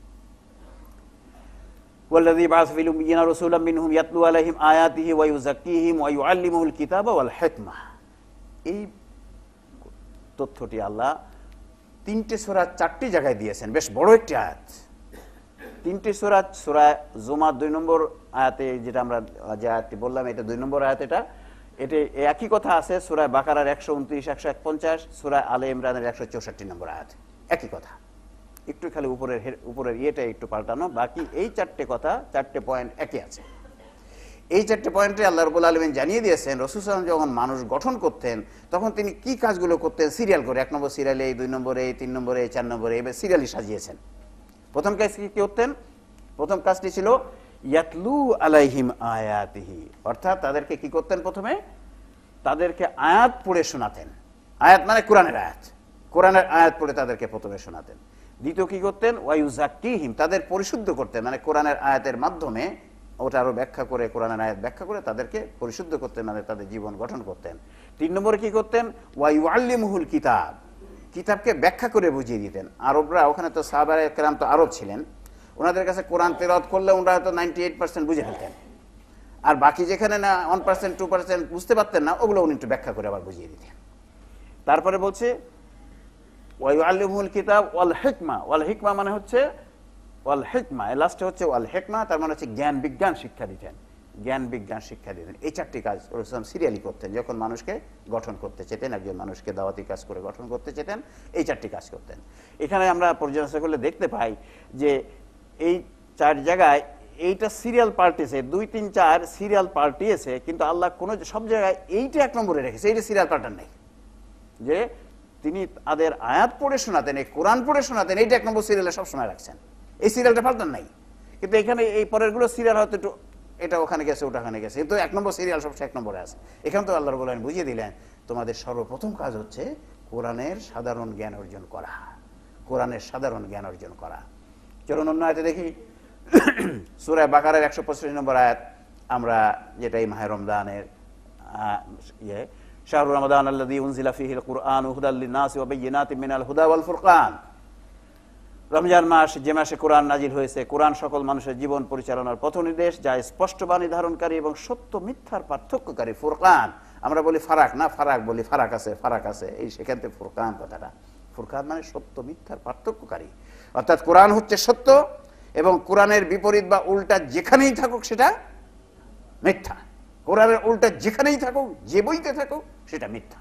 ওয়াল্লাযী বা'আসা ফিল উম্মিয়্যিনা রাসূলাম মিনহুম ইয়াতলু আলাইহিম আয়াতিহি ওয়া ইউযাক্কিহিম ওয়া ইউআল্লিমুহুল কিতাবা ওয়াল হিকমা। এই তথ্যটি আল্লাহ তিনটে সূরা চারটি জায়গায় দিয়েছেন, বেশ বড় একটি আয়াত। তিনটি সূরা, সূরা জুমার দুই নম্বর আয়াতে যেটা আমরা যে আয়াতটি বললাম, এটা দুই নম্বর আয়াত। এটা এটা একই কথা আছে সূরা বাকারার একশো উনত্রিশ, একশো একপঞ্চাশ, সূরা আলে ইমরানের একশো চৌষট্টি নম্বর আয়াত, একই কথা। একটু খালি উপরের উপরের ইয়েটা একটু পাল্টানো, বাকি এই চারটে কথা, চারটে পয়েন্ট একই আছে। এই চারটে পয়েন্টে আল্লাহ রাব্বুল আলামিন জানিয়ে দিয়েছেন রাসূল সাল্লাল্লাহু আলাইহি ওয়াসাল্লাম যখন মানুষ গঠন করতেন তখন তিনি কি কাজগুলো করতেন সিরিয়াল করে, এক নম্বর সিরিয়ালে এই, দুই নম্বরে এই, তিন নম্বরে এই, চার নম্বরে এভাবে সিরিয়ালি সাজিয়েছেন। প্রথম কাজ কি করতেন? প্রথম কাজটি ছিল ইয়াতলু আলাইহিম আয়াতিহি, অর্থাৎ তাদেরকে কি করতেন? প্রথমে তাদেরকে আয়াত পড়ে শোনাতেন। আয়াত মানে কোরআনের আয়াত, কোরআনের আয়াত পড়ে তাদেরকে প্রথমে শোনাতেন। দ্বিতীয় কি করতেন? ওয়া ইউযাক্কিহিম, তাদের পরিশুদ্ধ করতেন, মানে কোরআনের আয়াতের মাধ্যমে ওটা আরো ব্যাখ্যা করে, কোরআনের আয়াত ব্যাখ্যা করে তাদেরকে পরিশুদ্ধ করতেন, মানে তাদের জীবন গঠন করতেন। তিন নম্বরে কি করতেন? ওয়া ইউআল্লিমুহুল কিতাব, কিতাবকে ব্যাখ্যা করে বুঝিয়ে দিতেন। আরবরা, ওখানে তো সাহাবায়ে কেরাম তো আরব ছিলেন, ওনাদের কাছে কোরআন তেলাওয়াত করলে ওনারা হয়তো নাইনটি এইট পার্সেন্ট বুঝে ফেলতেন, আর বাকি যেখানে না ওয়ান পার্সেন্ট টু পার্সেন্ট বুঝতে পারতেন না, ওগুলো উনি একটু ব্যাখ্যা করে আবার বুঝিয়ে দিতেন। তারপরে বলছে ওয়া ইউআল্লিমুহুল কিতাব ওয়াল হিকমা। ওয়াল হিকমা মানে হচ্ছে ওয়াল হিকমা, লাস্টে হচ্ছে ওয়াল হিকমা, তার মানে হচ্ছে জ্ঞান বিজ্ঞান শিক্ষা দিতেন, জ্ঞান বিজ্ঞান শিক্ষা দিতেন। এই চারটি কাজ রাসূল সিরিয়ালি করতেন যখন মানুষকে গঠন করতে চেতেন, একজন মানুষকে দাওয়াতি কাজ করে গঠন করতে চেতেন, এই চারটি কাজ করতেন। এখানে আমরা পর্যালোচনা করলে দেখতে পাই যে এই চার জায়গায় এইটা সিরিয়াল পাল্টেছে, দুই তিন চার সিরিয়াল পাল্টিয়েছে, কিন্তু আল্লাহ কোনো সব জায়গায় এইটা এক নম্বরে রেখেছে, এইটা সিরিয়াল পাল্টান নেই। যে তিনি তাদের আয়াত পড়ে শোনাতেন, এই কোরআন পড়ে শোনাতেন, এইটা এক নম্বর সিরিয়ালে সবসময় রাখছেন, এই সিরিয়ালটা পাল্টান নাই। কিন্তু এখানে এই পরের গুলো সিরিয়াল হয়তো একটু এটা ওখানে গেছে, ওটা ওখানে গেছে, কিন্তু এক নম্বর সিরিয়াল সবসময় এক নম্বরে আছে। এখানে তো আল্লাহ রাব্বুল আলামিন বুঝিয়ে দিলেন তোমাদের সর্বপ্রথম কাজ হচ্ছে কোরআনের সাধারণ জ্ঞান অর্জন করা, কোরআনের সাধারণ জ্ঞান অর্জন করা। চলুন অন্য আয়াতে দেখি। সূরা বাকারার একশো পঁচিশ নম্বর আয়াত, আমরা যেটা এই মাহে রমজানের ইয়ে, শাহরু রমাদান আল্লাযী উনজিলা ফীহিল কুরআন হুদাল লিন-নাসি ওয়া বায়্যিনাতিম মিনাল হুদা ওয়াল ফুরকান। রমজান মাস, যে মাসে কোরআন নাজিল হয়েছে, কোরআন সকল মানুষের জীবন পরিচালনার পথনির্দেশ, যা স্পষ্ট বাণী ধারণকারী এবং সত্য মিথ্যার পার্থক্যকারী। ফুরকান আমরা বলি ফারাক না, ফারাক বলি ফারাক আছে, ফারাক আছে, এই সেখান থেকে ফুরকান কথাটা। ফুরকান মানে সত্য মিথ্যার পার্থক্যকারী, অর্থাৎ কোরআন হচ্ছে সত্য এবং কোরআনের বিপরীত বা উল্টা যেখানেই থাকুক সেটা মিথ্যা। কোরআনের উল্টা যেখানেই থাকুক, যে বইতে থাকুক, সেটা মিথ্যা।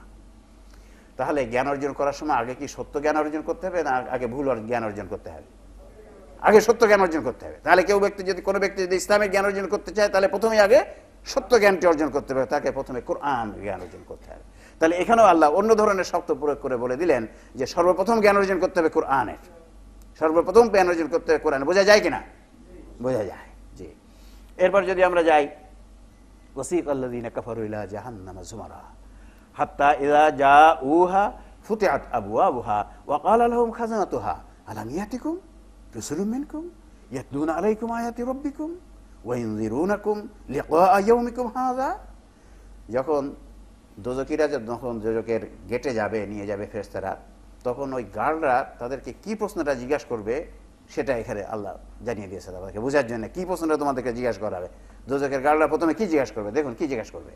তাহলে জ্ঞান অর্জন করার সময় আগে কি সত্য জ্ঞান অর্জন করতে হবে না আগে ভুল জ্ঞান অর্জন করতে হবে? আগে সত্য জ্ঞান অর্জন করতে হবে। তাহলে কেউ ব্যক্তি যদি কোনো ব্যক্তি যদি ইসলামের জ্ঞান অর্জন করতে চায়, তাহলে প্রথমে আগে সত্য জ্ঞানটি অর্জন করতে হবে, তাকে প্রথমে কোরআন জ্ঞান অর্জন করতে হবে। তাহলে এখানেও আল্লাহ অন্য ধরনের শব্দ প্রয়োগ করে বলে দিলেন যে সর্বপ্রথম জ্ঞান অর্জন করতে হবে কোরআনের, সর্বপ্রথম জ্ঞান অর্জন করতে হবে কোরআন। বোঝা যায় কিনা? বোঝা যায়, জি। এরপর যদি আমরা যাই, ওয়াসিকাল্লাযীনা কাফারু ইলা জাহান্নামা যুমারা হাত্তা ইযা জাউহা ফুতিহাত আবওয়াবুহা ওয়া ক্বালা লাহুম খাজানাতুহা আলাম ইয়াতিকুম রাসূলুম মিনকুম ইয়াতলুনা আলাইকুম আয়াতি রাব্বিকুম ওয়া ইউনযিরুনাকুম লিকা ইয়াউমিকুম হাযা। যখন দোজখীরা যখন দোজখের গেটে যাবে, নিয়ে যাবে ফেরেশতারা, তখন ওই গার্ডরা তাদেরকে কি প্রশ্নটা জিজ্ঞাসা করবে সেটা এখানে আল্লাহ জানিয়ে দিয়েছে তাদেরকে বোঝার জন্য। কি প্রশ্নটা তোমাদেরকে জিজ্ঞাসা করা হবে? দোজখের গার্ডরা প্রথমে কি জিজ্ঞাসা করবে? দেখুন কি জিজ্ঞাসা করবে।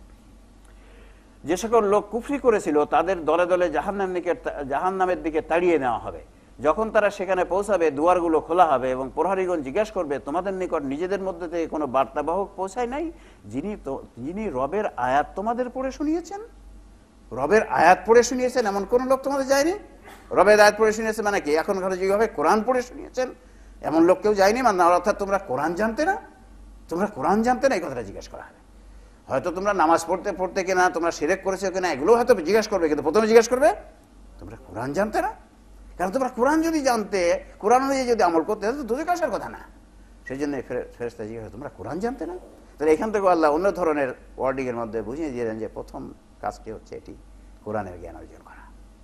যে সকল লোক কুফরি করেছিল তাদের দলে দলে জাহান্নামের দিকে জাহান্নামের দিকে তাড়িয়ে নেওয়া হবে। যখন তারা সেখানে পৌঁছাবে, দুয়ারগুলো খোলা হবে এবং প্রহরীগণ জিজ্ঞাসা করবে, তোমাদের নিকট নিজেদের মধ্যে থেকে কোনো বার্তাবাহক পৌঁছায় নাই, যিনি তো যিনি রবের আয়াত তোমাদের পড়ে শুনিয়েছেন? রবের আয়াত পড়ে শুনিয়েছেন এমন কোন লোক তোমাদের যায়নি? রবের আয়াত পড়ে শুনিয়েছে মানে কি? এখন ঘরে যেভাবে কোরআন পড়ে শুনিয়েছেন এমন লোক কেউ যায়নি, মানে অর্থাৎ তোমরা কোরআন জানতে না, তোমরা কোরআন জানতে না, এই কথাটা জিজ্ঞাসা করা হবে। হয়তো তোমরা নামাজ পড়তে পড়তে কিনা, তোমরা শিরক করেছো কিনা, এগুলো হয়তো জিজ্ঞাসা করবে, কিন্তু প্রথমে জিজ্ঞাসা করবে তোমরা কোরআন জানতে না। কারণ তোমরা কোরআন যদি জানতে, কোরআন অনুযায়ী যদি আমল করতে, তো দোজখে আসার কথা না। সেই জন্য ফেরেশতা জিজ্ঞাসা, তোমরা কোরআন জানতে না? তাহলে এখান থেকে আল্লাহ অন্য ধরনের ওয়ার্ডিং এর মধ্যে বুঝিয়ে দিলেন যে প্রথম কাজটি হচ্ছে এটি কোরআনের জ্ঞান অর্জন করা।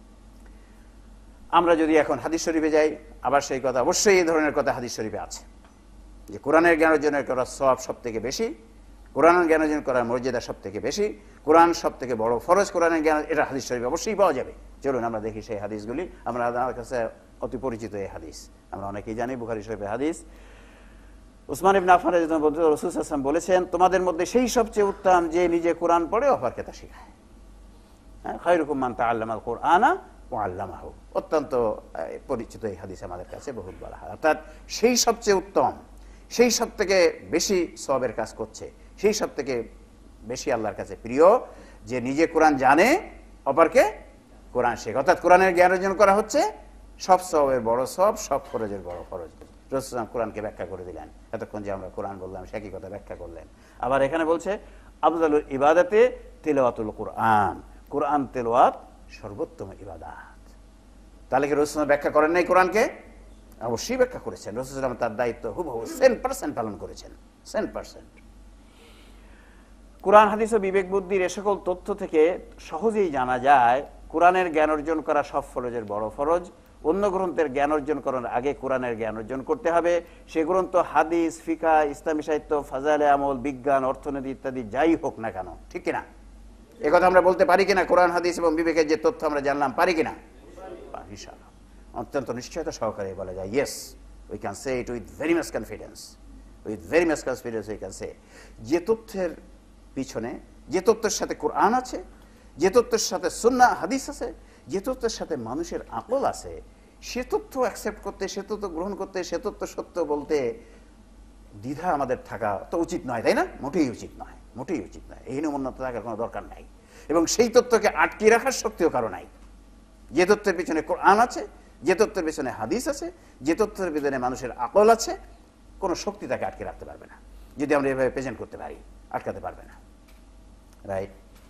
আমরা যদি এখন হাদিস শরীফে যাই, আবার সেই কথা, অবশ্যই এই ধরনের কথা হাদিস শরীফে আছে যে কোরআনের জ্ঞান অর্জন করার সওয়াব সব থেকে বেশি, কোরআনের জ্ঞান অর্জন করার মর্যাদা সব থেকে বেশি, কোরআন সব থেকে বড় ফরজ, কোরআনের জ্ঞান, এটা হাদিস শরীফে অবশ্যই পাওয়া যাবে। চলুন আমরা দেখি সেই হাদিসগুলি। আমরা আমার কাছে অতি পরিচিত এই হাদিস, আমরা অনেকেই জানি, বুখারী শরীফের হাদিস। উসমান ইবনে আফফান রাদিয়াল্লাহু আনহু রাসূল সাল্লাল্লাহু আলাইহি ওয়াসাল্লাম বলেছেন, তোমাদের মধ্যে সেই সবচেয়ে উত্তম যে নিজে কোরআন পড়ে অপরকে তা শেখায়। হ্যাঁ, খায়রুকুম মান তাআল্লামাল কুরআনা ওয়া আল্লামাহু। অত্যন্ত পরিচিত এই হাদিস আমাদের কাছে, বহুল বলা হয়। অর্থাৎ সেই সবচেয়ে উত্তম, সেই সব থেকে বেশি সওয়াবের কাজ করছে, সেই সব থেকে বেশি আল্লাহর কাছে প্রিয় যে নিজে কোরআন জানে, অপরকে কোরআন শেখে। অর্থাৎ কোরআনের জ্ঞান অর্জন করা হচ্ছে সব সওয়াবের বড় সওয়াব, সব ফরজের বড় ফরজ। রাসূল সাল্লাল্লাহু কোরআনকে ব্যাখ্যা করে দিলেন। এতক্ষণ যে আমরা কোরআন বললাম সে একই কথা ব্যাখ্যা করলেন। আবার এখানে বলছে আফজালুল ইবাদাতে তিলাওয়াতুল কুরআন, কোরআন তেলাওয়াত সর্বোত্তম ইবাদত। তাহলে কি রাসূল সাল্লাল্লাহু ব্যাখ্যা করেন নাই কোরআনকে? অবশ্যই ব্যাখ্যা করেছেন। রাসূল সাল্লাল্লাহু তার দায়িত্ব হুবহু সেন পার্সেন্ট পালন করেছেন, সেন পার্সেন্ট। কোরআন হাদিস ও বিবেক বুদ্ধির এ সকল তথ্য থেকে সহজেই জানা যায় কোরআনের জ্ঞান অর্জন করা সব ফরজের বড় ফরজ। অন্য গ্রন্থের জ্ঞান অর্জন করার আগে কোরআনের জ্ঞান অর্জন করতে হবে। সে গ্রন্থ হাদিস, ফিকহ, ইসলামী সাহিত্য, ফাজাইলে আমল, বিজ্ঞান, অর্থনীতি ইত্যাদি যাই হোক না কেন, ঠিক কিনা? এ কথা আমরা বলতে পারি কিনা? কোরআন হাদিস এবং বিবেকের যে তথ্য আমরা জানলাম, পারি কিনা? ইনশাআল্লাহ অত্যন্ত নিশ্চয়তা সহকারে বলা যায়, yes, we can say it with very much confidence, with very much confidence we can say. যে তথ্যের পিছনে, যে তথ্যের সাথে কোরআন আছে, যে তথ্যের সাথে সুন্নাহ হাদিস আছে, যে তথ্যের সাথে মানুষের আকল আছে, সে তথ্য অ্যাকসেপ্ট করতে, সে তথ্য গ্রহণ করতে, সে তথ্য সত্য বলতে দ্বিধা আমাদের থাকা তো উচিত নয়, তাই না? মোটেই উচিত নয়, মোটেই উচিত নয়। এই নমুন্নত থাকার কোনো দরকার নাই, এবং সেই তথ্যকে আটকে রাখার শক্তিও কারো নাই। যে তথ্যের পিছনে কোরআন আছে, যে তথ্যের পিছনে হাদিস আছে, যে তথ্যের পিছনে মানুষের আকল আছে, কোনো শক্তি তাকে আটকে রাখতে পারবে না। যদি আমরা এভাবে প্রেজেন্ট করতে পারি, আটকাতে পারবে না। রাইট?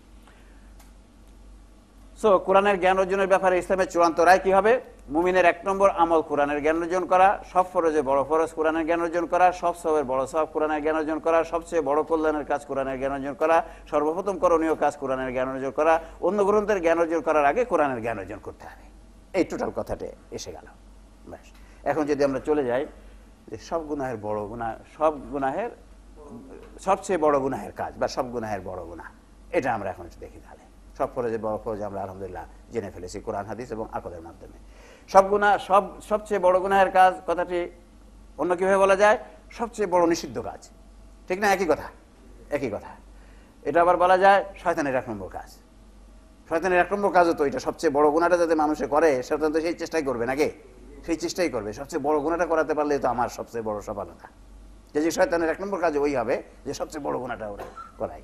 সো কোরআনের জ্ঞান অর্জনের ব্যাপারে ইসলামের চূড়ান্ত রায় কি হবে? মুমিনের এক নম্বর আমল কোরআনের জ্ঞান অর্জন করা, সব ফরজে বড় ফরজ কোরআনের জ্ঞান অর্জন করা, সব সওয়াবের বড় সওয়াব কোরআনের জ্ঞান অর্জন করা, সবচেয়ে বড় কল্যাণের কাজ কোরআনের জ্ঞান অর্জন করা, সর্বপ্রথম করণীয় কাজ কোরআনের জ্ঞান অর্জন করা। অন্য গ্রন্থের জ্ঞান অর্জন করার আগে কোরআনের জ্ঞান অর্জন করতে হবে। এই টোটাল কথাটা এসে গেল। ব্যাস, এখন যদি আমরা চলে যাই যে সব গুনাহের বড় গুনাহ, সব গুনাহের সবচেয়ে বড় গুনাহের কাজ বা সব গুনাহের বড় গুনাহ, এটা আমরা এখন একটু দেখি। তাহলে সব ফরজে বড় ফরজ আমরা আলহামদুলিল্লাহ জেনে ফেলেছি কোরআন হাদিস এবং আকলের মাধ্যমে। সব গুনাহ, সব সবচেয়ে বড় গুনাহের কাজ কথাটি অন্য কিভাবে বলা যায়? সবচেয়ে বড় নিষিদ্ধ কাজ, ঠিক না? একই কথা, একই কথা। এটা আবার বলা যায় শয়তানের এক নম্বর কাজ। শয়তানের এক নম্বর কাজও তো এটা, সবচেয়ে বড় গুনাহটা যাতে মানুষে করে, শয়তান তো সেই চেষ্টাই করবে নাকি? সেই চেষ্টাই করবে। সবচেয়ে বড় গুনাহটা করাতে পারলে তো আমার সবচেয়ে বড় সফলতা। যে শয়তানের এক নম্বর কাজ ওই হবে যে সবচেয়ে বড় গুনাহটা ওরা করাই।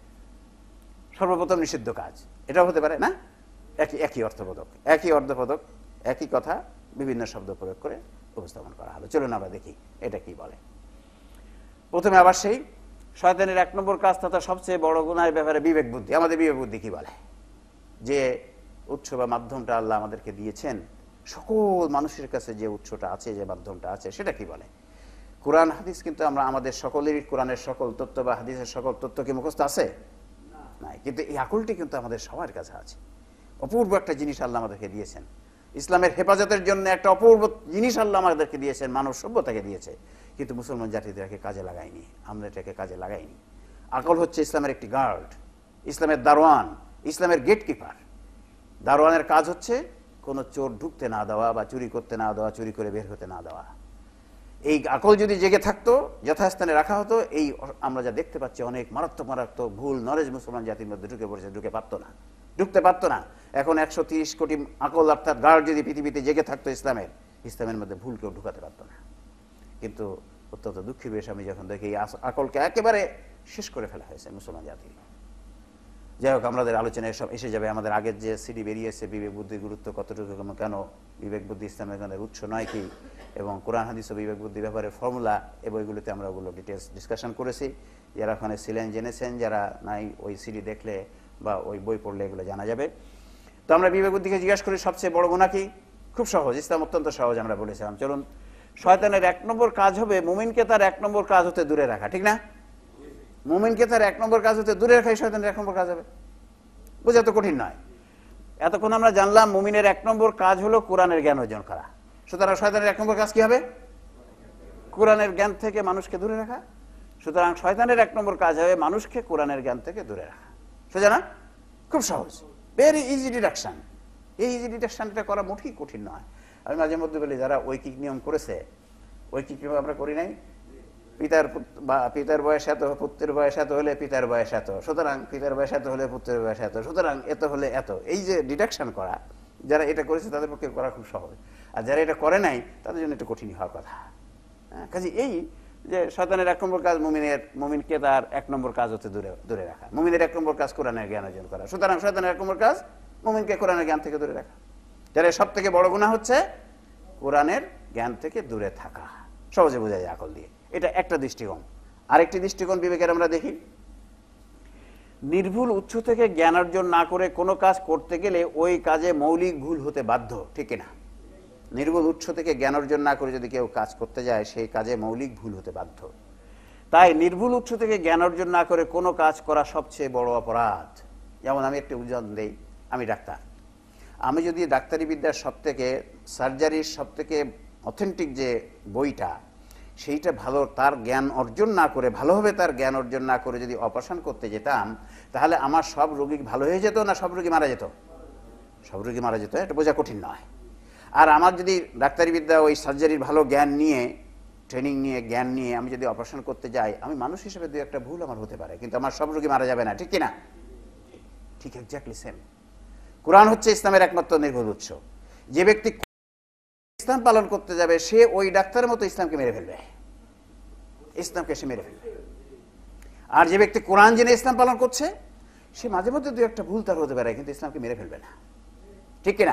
সর্বপ্রথম নিষিদ্ধ কাজ, এটাও হতে পারে না? একই একই অর্থবোধক, একই অর্ধবোধক, একই কথা বিভিন্ন শব্দ প্রয়োগ করে উপস্থাপন করা হলো। চলুন আমরা দেখি এটা কি বলে। প্রথমে আবার সেই শয়তানের এক নম্বর কাজ তথা সবচেয়ে বড় গুনাহের ব্যাপারে বিবেক বুদ্ধি। আমাদের বিবেক বুদ্ধি কি বলে? যে উৎস বা মাধ্যমটা আল্লাহ আমাদেরকে দিয়েছেন, সকল মানুষের কাছে যে উৎসটা আছে, যে মাধ্যমটা আছে, সেটা কি বলে? কোরআন হাদিস। কিন্তু আমরা আমাদের সকলেরই কোরআনের সকল তথ্য বা হাদিসের সকল তথ্য কি মুখস্থ আছে? নাই। কিন্তু এই আকলটি কিন্তু আমাদের সবার কাছে আছে। অপূর্ব একটা জিনিস আল্লাহ আমাদেরকে দিয়েছেন। ইসলামের হেফাজতের জন্য একটা অপূর্ব জিনিস আল্লাহ আমাদেরকে দিয়েছেন, মানব সভ্যতাকে দিয়েছে। কিন্তু মুসলমান জাতিটাকে কাজে লাগায়নি, আমরা এটাকে কাজে লাগাইনি। আকল হচ্ছে ইসলামের একটি গার্ড, ইসলামের দারোয়ান, ইসলামের গেটকিপার। দারোয়ানের কাজ হচ্ছে কোনো চোর ঢুকতে না দেওয়া বা চুরি করতে না দেওয়া, চুরি করে বের হতে না দেওয়া। এই আকল যদি জেগে থাকতো, যথাস্থানে রাখা হতো, এই আমরা যা দেখতে পাচ্ছি অনেক মারাত্মক মারাত্মক ভুল নলেজ মুসলমান জাতির মধ্যে ঢুকে পড়েছে, ঢুকে পারতো না, ঢুকতে পারতো না। এখন একশো তিরিশ কোটি আকল অর্থাৎ গার্ড যদি পৃথিবীতে জেগে থাকতো ইসলামের, ইসলামের মধ্যে ভুল কেউ ঢুকাতে পারতো না। কিন্তু অত্যন্ত দুঃখের বিষয় আমি যখন দেখি আকলকে একেবারে শেষ করে ফেলা হয়েছে মুসলমান জাতির। যাই হোক, আমাদের আলোচনায় সব এসে যাবে। আমাদের আগের যে সিডি বেরিয়েছে বিবেক বুদ্ধির গুরুত্ব কতটুকু, কেন বিবেক বুদ্ধি ইসলামের উৎস নয় কি, এবং কোরআন হাদিস ও বিবেক বুদ্ধির ব্যাপারে ফর্মুলা, এই বইগুলোতে আমরা ওগুলো ডিটেলস ডিসকাশন করেছি। যারা ওখানে ছিলেন জেনেছেন, যারা নাই ওই সিডি দেখলে বা ওই বই পড়লে এগুলো জানা যাবে। তো আমরা বিবেক বুদ্ধিকে জিজ্ঞাসা করি সবচেয়ে বড় গুনাহ কি? খুব সহজ, ইসলাম অত্যন্ত সহজ আমরা বলেছিলাম। চলুন শয়তানের এক নম্বর কাজ হবে মুমিনকে তার এক নম্বর কাজ হতে দূরে রাখা, ঠিক না? মুমিনকে তার এক নম্বর কাজ হতে দূরে রাখাই শয়তানের এক নম্বর কাজ হবে। বোঝা তো কঠিন নয়। এতক্ষণ আমরা জানলাম মুমিনের এক নম্বর কাজ হলো কোরআনের জ্ঞান অর্জন করা। সুতরাং শয়তানের এক নম্বর কাজ কি হবে? কোরআনের জ্ঞান থেকে মানুষকে দূরে রাখা। সুতরাং শয়তানের এক নম্বর কাজ হবে মানুষকে কোরআনের জ্ঞান থেকে দূরে রাখা। সোজা না? খুব সহজ, ভেরি ইজি ডিডাকশন। এই ইজি ডিডাকশনটা করা মোটেই কঠিন নয়। আমি মাঝে মধ্যে বলি, যারা ঐকিক নিয়ম করেছে, ঐকিক নিয়ম আমরা করি নাই। পিতার বা পিতার বয়স এত, পুত্রের বয়স এত হলে পিতার বয়স এত, সুতরাং পিতার বয়স এত হলে পুত্রের বয়স এত, সুতরাং এত হলে এত। এই যে ডিডাকশন করা, যারা এটা করেছে তাদের পক্ষে করা খুব সহজ, আর যারা এটা করে নাই তাদের জন্য একটু কঠিন হওয়ার কথা। কাজে এই যে শয়তানের এক নম্বর কাজ মুমিনের মুমিনকে তার এক নম্বর কাজ হতে দূরে দূরে রাখা। মুমিনের এক নম্বর কাজ কোরআনের জ্ঞান অর্জন করা। সুতরাং শয়তানের এক নম্বর কাজ মুমিনকে কোরআনের জ্ঞান থেকে দূরে রাখা। যারা সব থেকে বড় গুনাহ হচ্ছে কোরআনের জ্ঞান থেকে দূরে থাকা। সহজে বোঝা যায় আকল দিয়ে। এটা একটা দৃষ্টিকোণ। আরেকটি দৃষ্টিকোণ বিবেকের আমরা দেখি, নির্ভুল উৎস থেকে জ্ঞান অর্জন না করে কোনো কাজ করতে গেলে ওই কাজে মৌলিক ভুল হতে বাধ্য, ঠিক না? নির্ভুল উৎস থেকে জ্ঞান অর্জন না করে যদি কেউ কাজ করতে যায় সেই কাজে মৌলিক ভুল হতে বাধ্য। তাই নির্ভুল উৎস থেকে জ্ঞান অর্জন না করে কোনো কাজ করা সবচেয়ে বড় অপরাধ। যেমন আমি একটা উদাহরণ দেই, আমি ডাক্তার। আমি যদি ডাক্তারি বিদ্যার সব থেকে সার্জারির সব থেকে অথেন্টিক যে বইটা, সেইটা ভালো তার জ্ঞান অর্জন না করে, ভালোভাবে তার জ্ঞান অর্জন না করে যদি অপারেশন করতে যেতাম, তাহলে আমার সব রোগী ভালো হয়ে যেত না সব রোগী মারা যেত? সব রোগী মারা যেত। এটা বোঝা কঠিন নয়। আর আমার যদি ডাক্তারি বিদ্যা ওই সার্জারির ভালো জ্ঞান নিয়ে, ট্রেনিং নিয়ে, জ্ঞান নিয়ে আমি যদি অপারেশন করতে যাই, আমি মানুষ হিসেবে দু একটা ভুল আমার হতে পারে, কিন্তু আমার সব রোগী মারা যাবে না, ঠিক কিনা? ঠিক এক্স্যাক্টলি সেম। কোরআন হচ্ছে ইসলামের একমাত্র নির্ভুল উৎস। যে ব্যক্তি ইসলাম পালন করতে যাবে সে ওই ডাক্তারের মতো ইসলামকে মেরে ফেলবে, ইসলামকে সে মেরে ফেলবে। আর যে ব্যক্তি কোরআন জেনে ইসলাম পালন করছে সে মাঝে মধ্যে দু একটা ভুল তার হতে পারে, কিন্তু ইসলামকে মেরে ফেলবে না, ঠিক কিনা?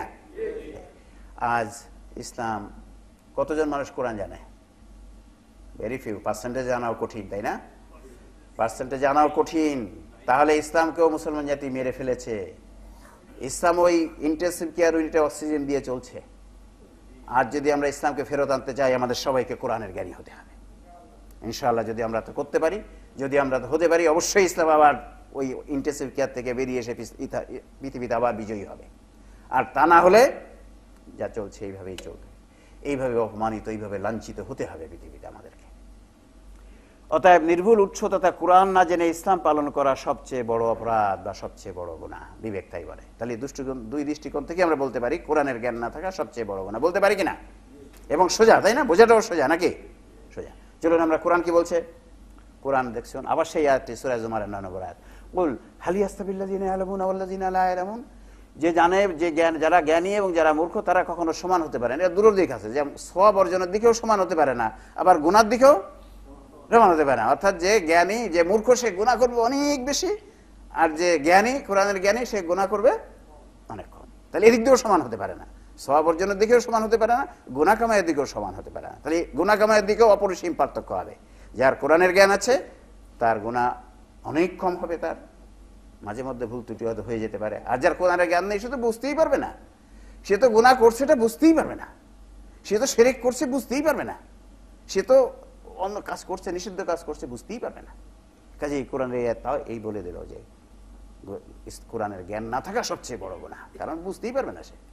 আজ ইসলাম কতজন মানুষ কোরআন জানে? Very few. পার্সেন্টেজ জানাও কঠিন, তাই না? পার্সেন্টেজ জানাও কঠিন। তাহলে ইসলামকেও মুসলমান জাতি মেরে ফেলেছে। ইসলাম ওই ইন্টেনসিভ কেয়ার ইউনিটে অক্সিজেন দিয়ে চলছে। আর যদি আমরা ইসলামকে ফেরত আনতে চাই, আমাদের সবাইকে কোরআনের জ্ঞানী হতে হবে ইনশাআল্লাহ। যদি আমরা তো করতে পারি, যদি আমরা তো হতে পারি, অবশ্যই ইসলাম আবার ওই ইন্টেনসিভ কেয়ার থেকে বেরিয়ে এসে পৃথিবীতে আবার বিজয়ী হবে। আর তা না হলে যা চলছে এইভাবেই চলবে। এইভাবে অপমানিত, এইভাবে লাঞ্ছিত হতে হবে পৃথিবীতে আমাদেরকে। অতএব নির্ভুল উৎস তথা কোরআন না জেনে ইসলাম পালন করা সবচেয়ে বড় অপরাধ বা সবচেয়ে বড় গুনাহ, বিবেক তাই বলে। তাহলে দৃষ্টিকোণ, দুই দৃষ্টিকোণ থেকে আমরা বলতে পারি কোরআনের জ্ঞান না থাকা সবচেয়ে বড় গুনাহ, বলতে পারি কিনা? এবং সোজা, তাই না? বোঝাটাও সোজা নাকি? সোজা। চলুন আমরা কোরআন কি বলছে। কোরআন দেখছেন আবার সেই আয়াতটি, সূরা জুমারের নয় নম্বর আয়াত, কুল হাল ইয়াস্তাবিল্লাযিনা ইয়ালামুনা ওয়াল্লাযিনা লা ইয়ালামুন। যে জানে, যে জ্ঞান, যারা জ্ঞানী এবং যারা মূর্খ তারা কখনো সমান হতে পারে না। এর দুটো দিক আছে, যে সওয়াব অর্জনের দিকেও সমান হতে পারে না, আবার গুনার দিকেও সমান হতে পারে না। অর্থাৎ যে জ্ঞানী, যে মূর্খ সে গুনাহ করবে অনেক বেশি, আর যে জ্ঞানী, কোরআনের জ্ঞানী, সে গুনাহ করবে অনেক কম। তাহলে এদিক দিয়েও সমান হতে পারে না, সওয়াব অর্জনের দিকেও সমান হতে পারে না, গুনাহ কামাইয়ের দিকেও সমান হতে পারে না। তাহলে গুনাহ কামাইয়ের দিকেও অপরিসীম পার্থক্য হবে। যার কোরআনের জ্ঞান আছে তার গুনাহ অনেক কম হবে, তার মাঝে মধ্যে ভুল ত্রুটি হয়তো হয়ে যেতে পারে। আর যার কোরআনের জ্ঞান নেই সে তো বুঝতেই পারবে না, সে তো গুনাহ করছে এটা বুঝতেই পারবে না, সে তো শিরক করছে বুঝতেই পারবে না, সে তো অন্য কাজ করছে, নিষিদ্ধ কাজ করছে বুঝতেই পারবে না। কাজে এই কোরআনের তাও এই বলে দিল যে কোরআনের জ্ঞান না থাকা সবচেয়ে বড় গুনাহ, কারণ বুঝতেই পারবে না সে।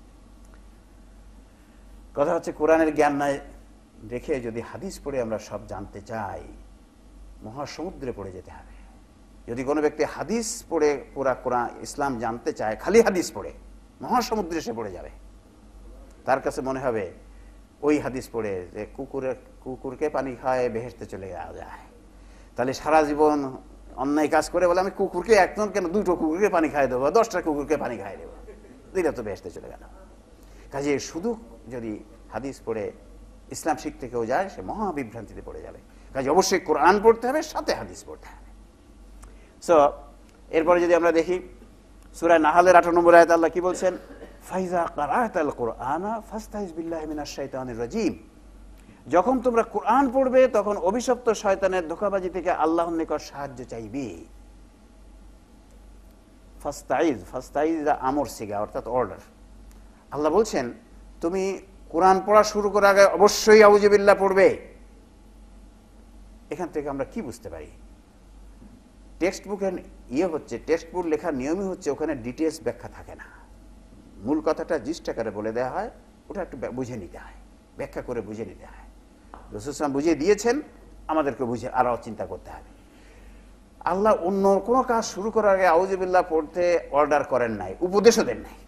কথা হচ্ছে কোরআনের জ্ঞান নাই রেখে যদি হাদিস পড়ে আমরা সব জানতে চাই, মহাসমুদ্রে পড়ে যেতে হবে। যদি কোনো ব্যক্তি হাদিস পড়ে পুরা কোরআন ইসলাম জানতে চায়, খালি হাদিস পড়ে, মহাসমুদ্রে সে পড়ে যাবে। তার কাছে মনে হবে ওই হাদিস পড়ে যে কুকুরের কুকুরকে পানি খায় বেহেশতে চলে যাওয়া যায়। তাহলে সারা জীবন অন্যায় কাজ করে বলে আমি কুকুরকে একজন কেন দুটো কুকুরকে পানি খাই দেবো, দশটা কুকুরকে পানি খাই দেবো, দুইটা তো বেহেশতে চলে গেল। কাজে শুধু যদি হাদিস পড়ে ইসলাম শিখতে কেউ যায় সে মহা বিভ্রান্তিতে পড়ে যাবে। কাজে অবশ্যই কোরআন পড়তে হবে, সাথে হাদিস পড়তে হবে। সো এরপরে যদি আমরা দেখি সূরা নাহলের আঠারো নম্বর আয়াতে আল্লাহ কি বলছেন, ফাইজা কারাতাল কুরআনা ফাস্তাইজ বিল্লাহি মিনাশ শাইতানির রাজিম। যখন তোমরা কোরআন পড়বে তখন অভিশপ্ত শয়তানের ধোঁকাবাজি থেকে আল্লাহর নিকট সাহায্য চাইবে। ফাস্তাইজ, ফাস্তাইজ আমর সিগা অর্থাৎ অর্ডার। আল্লাহ বলছেন তুমি কোরআন পড়া শুরু করার আগে অবশ্যই আউযুবিল্লাহ পড়বে। এখান থেকে আমরা কি বুঝতে পারি? টেক্সট বুকের ইয়ে হচ্ছে, টেক্সট বুক লেখার নিয়মই হচ্ছে ওখানে ডিটেলস ব্যাখ্যা থাকে না, মূল কথাটা জিস্ট আকারে বলে দেওয়া হয়, ওটা একটু বুঝে নিতে হয়, ব্যাখ্যা করে বুঝে নিতে হয়। রাসূল সাল্লাল্লাহু বুঝিয়ে দিয়েছেন, আমাদেরকে বুঝে আরও চিন্তা করতে হবে। আল্লাহ অন্য কোনো কাজ শুরু করার আগে আউযুবিল্লাহ পড়তে অর্ডার করেন নাই, উপদেশও দেন নাই।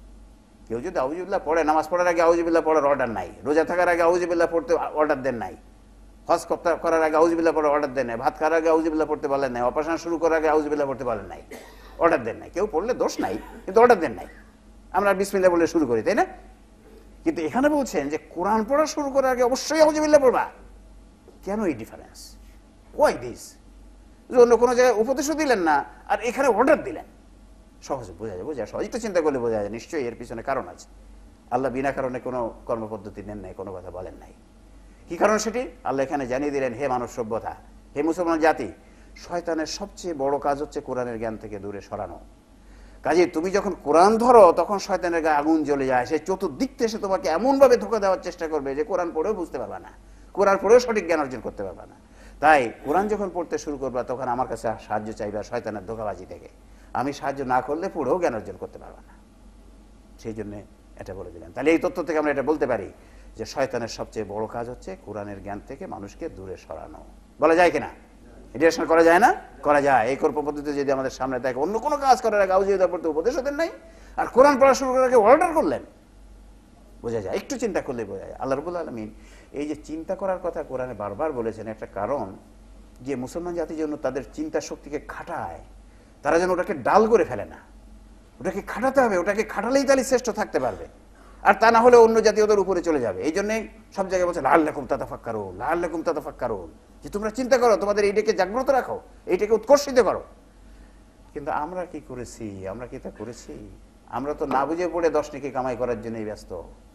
কেউ যদি আউযুবিল্লাহ পড়ে, নামাজ পড়ার আগে আউযুবিল্লাহ পড়ার অর্ডার নাই, রোজা থাকার আগে আউযুবিল্লাহ পড়তে অর্ডার দেন নাই, হজ করার আগে আউযুবিল্লাহ পড়ার অর্ডার দেন নাই, ভাত খাওয়ার আগে আউযুবিল্লাহ পড়তে বলেন নাই, অপারেশন শুরু করার আগে আউযুবিল্লাহ পড়তে বলেন নাই, অর্ডার দেন নাই। কেউ পড়লে দোষ নাই, কিন্তু অর্ডার দেন নাই। আমরা বিসমিল্লাহ বলে শুরু করি, তাই না? কিন্তু এখানে বলছেন যে কোরআন পড়া শুরু করার আগে অবশ্যই আউযুবিল্লাহ পড়বা। কেন এই ডিফারেন্স? Why this? অন্য কোনো জায়গায় উপদেশও দিলেন না, আর এখানে অর্ডার দিলেন। সহজে বোঝা যায়, বোঝা সহজ, একটু চিন্তা করলে বোঝা যায় নিশ্চয়ই এর পিছনে কারণ আছে। আল্লাহ বিনা কারণে কোনো কর্মপদ্ধতি নেন নাই, কোনো কথা বলেন নাই। কি কারণ সেটি? আল্লাহ এখানে জানিয়ে দিলেন, হে মানব সভ্যতা, হে মুসলমান জাতি, শয়তানের সবচেয়ে বড় কাজ হচ্ছে কোরআনের জ্ঞান থেকে দূরে সরানো। কাজে তুমি যখন কোরআন ধরো তখন শয়তানের গায়ে আগুন জ্বলে যায়, সে চতুর্দিক থেকে সে তোমাকে এমনভাবে ধোঁকা দেওয়ার চেষ্টা করবে যে কোরআন পড়েও বুঝতে পারবা না, কোরআন পড়েও সঠিক জ্ঞান অর্জন করতে পারবা না। তাই কোরআন যখন পড়তে শুরু করবা তখন আমার কাছে সাহায্য চাইবা শয়তানের ধোঁকাবাজি থেকে। আমি সাহায্য না করলে পড়েও জ্ঞান অর্জন করতে পারবা না। সেই জন্য এটা বলে দিলেন। তাহলে এই তথ্য থেকে আমরা এটা বলতে পারি যে শয়তানের সবচেয়ে বড় কাজ হচ্ছে কোরআনের জ্ঞান থেকে মানুষকে দূরে সরানো। বলা যায় কিনা? এডিশন করা যায় না? করা যায়। এই কর্ম পদ্ধতি যদি আমাদের সামনে থাকে, অন্য কোনো কাজ করার আগে আউযুবিল্লাহ পড়তে উপদেশও দেন নাই, আর কোরআন পড়া শুরু করার আগে অর্ডার করলেন, বোঝা যায়। একটু চিন্তা করলে বোঝা যায়। আল্লাহ রাব্বুল আলামিন এই যে চিন্তা করার কথা কোরআনে বারবার বলেছেন, একটা কারণ যে মুসলমান জাতির জন্য তাদের চিন্তা শক্তিকে খাটায়, তারা যেন ওটাকে ডাল করে ফেলে না। ওটাকে খাটাতে হবে, ওটাকে খাটালেই তাহলে শ্রেষ্ঠ থাকতে পারবে, আর তা না হলে অন্য জাতি ওদের উপরে চলে যাবে। এই জন্যই সব জায়গায় বলছে লাআল্লাকুম তাতাফাক্কারুন, লাআল্লাকুম তাতাফাক্কারুন, যে তোমরা চিন্তা করো, তোমাদের এইটাকে জাগ্রত রাখো, এইটাকে উৎকর্ষিত করো। কিন্তু আমরা কি করেছি? আমরা কি তা করেছি? আমরা তো না বুঝে পড়ে দশ নেকি কামাই করার জন্যই ব্যস্ত,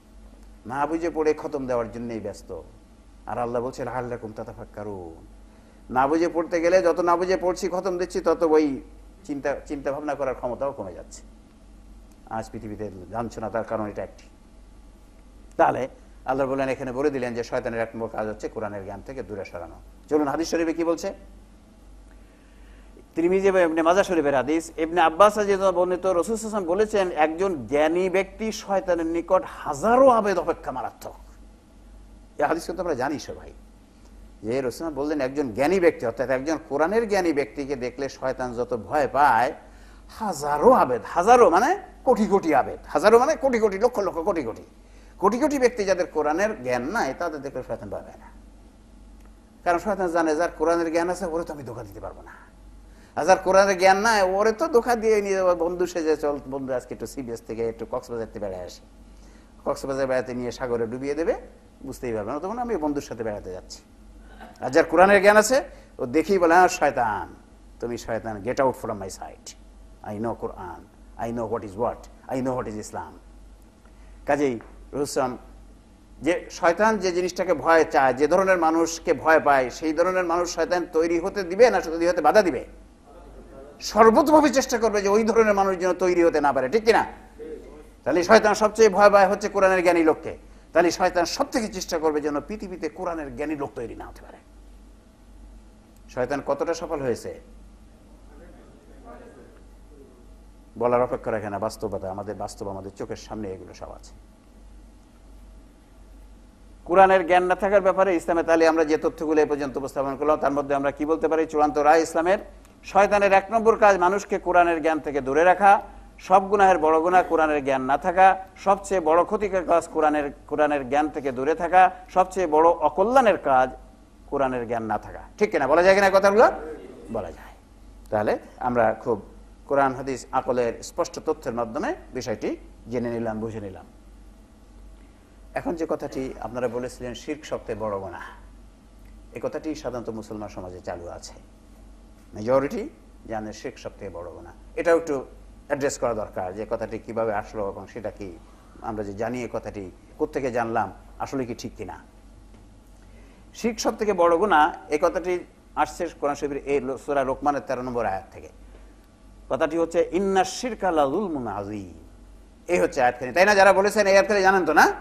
না বুঝে পড়ে খতম দেওয়ার জন্যই ব্যস্ত। আর আল্লাহ বলছে লাআল্লাকুম তাতাফাক্কারুন। না বুঝে পড়তে গেলে যত না বুঝে পড়ছি, খতম দিচ্ছি, তত ওই চিন্তা চিন্তা ভাবনা করার ক্ষমতাও কমে যাচ্ছে। আজ পৃথিবীতে জানছো না, তার কারণ এটা একটি। তাহলে আল্লাহ বলেন, এখানে বলে দিলেন যে শয়তানের এক নম্বর কাজ হচ্ছে কোরআনের জ্ঞান থেকে দূরে সরানো। চলুন হাদিস শরীফে কি বলছে। তিরমিজি এবং ইবনে মাজাহ শরীফের হাদিস, ইবনে আব্বাস রাদিয়াল্লাহু বর্ণিত, রাসূল সাল্লাল্লাহু আলাইহি ওয়াসাল্লাম বলেছেন, একজন জ্ঞানী ব্যক্তি শয়তানের নিকট হাজারো আবেদ অপেক্ষা মারাত্মক। এই হাদিস কিন্তু আমরা জানি সবাই, যে রাসূল বললেন একজন জ্ঞানী ব্যক্তি, অর্থাৎ একজন কোরআনের জ্ঞানী ব্যক্তিকে দেখলে শয়তান যত ভয় পায়, হাজারো আবেদ, হাজারো মানে কোটি কোটি আবেদ, হাজারো মানে কোটি কোটি, লক্ষ লক্ষ, কোটি কোটি কোটি কোটি ব্যক্তি যাদের কোরআনের জ্ঞান নাই, তাদের দেখলে শয়তান ভয় পায় না। কারণ শয়তান জানে যার কোরআনের জ্ঞান আছে ওরে তো আমি ধোঁকা দিতে পারবো না, আর যার কোরআনের জ্ঞান নাই ওরে তো ধোঁকা দিয়ে নিয়ে যাবো। বন্ধু সেজে, চল বন্ধু আজকে একটু সিবিএস থেকে একটু কক্সবাজার থেকে বেড়ায় আসি, কক্সবাজার বেড়াতে নিয়ে সাগরে ডুবিয়ে দেবে, বুঝতেই পারবে না তখন আমি বন্ধুর সাথে বেড়াতে যাচ্ছি। আর যার কোরআনের জ্ঞান আছে ও দেখেই বলে, হ্যাঁ শয়তান, তুমি শয়তান, get out from my site, I know Quran, I know what is what, I know what is Islam. কাজেই রসুল যে শয়তান যে জিনিসটাকে ভয় চায়, যে ধরনের মানুষকে ভয় পায়, সেই ধরনের মানুষ শয়তান তৈরি হতে দিবে না তৈরি হতে বাধা দিবে? সর্বতভাবে চেষ্টা করবে যে ওই ধরনের মানুষ যেন তৈরি হতে না পারে, ঠিক কিনা? তাহলে শয়তান সবচেয়ে ভয় পায় হচ্ছে কোরআনের জ্ঞানী লোককে। তাহলে শয়তান সব থেকে চেষ্টা করবে যেন পৃথিবীতে কোরআনের জ্ঞানী লোক তৈরি না হতে পারে। শয়তান কতটা সফল হয়েছে বলার অপেক্ষা রাখে না, বাস্তবতা আমাদের, বাস্তব আমাদের চোখের সামনে এগুলো সব আছে। কোরআনের জ্ঞান না থাকার ব্যাপারে ইসলামে তাহলে আমরা যে তথ্যগুলো এই পর্যন্ত উপস্থাপন করলাম, তার মধ্যে আমরা কি বলতে পারি? চূড়ান্ত রায় ইসলামের, শয়তানের এক নম্বর কাজ মানুষকে কোরআনের জ্ঞান থেকে দূরে রাখা, সব গুনাহের বড় গুনাহ কোরআনের জ্ঞান না থাকা, সবচেয়ে বড় ক্ষতিকর কাজ কোরআনের কোরআনের জ্ঞান থেকে দূরে থাকা, সবচেয়ে বড় অকল্যাণের কাজ কোরআনের জ্ঞান না থাকা। ঠিক কিনা? বলা যায় কিনা কথাগুলো? বলা যায়। তাহলে আমরা খুব কোরআন হাদিস আকলের স্পষ্ট তথ্যের মাধ্যমে বিষয়টি জেনে নিলাম, বুঝে নিলাম। এখন যে কথাটি আপনারা বলেছিলেন শিরক সবচেয়ে বড় গুনাহ, এই কথাটি সাধারণত মুসলমান সমাজে চালু আছে। মেজরিটি জানে শিরক সবচেয়ে বড় গুনাহ। এটাও একটু অ্যাড্রেস করা দরকার, যে কথাটি কিভাবে আসলো এবং সেটা কি আমরা যে জানি এই কথাটি কোত্থেকে জানলাম, আসলে কি ঠিক কিনা। শিরক সবথেকে বড় গুনাহ এই কথাটি আসছে কোরআন শরীফের এই সূরা লোকমানের তেরো নম্বর আয়াত থেকে। কথাটি হচ্ছে ইন্নাশ শিরকা লাযুলমুন আযীম। এই হচ্ছে আয়াতখানি, তাই না? যারা বলেছেন এই আয়াতখানি জানেন তো না?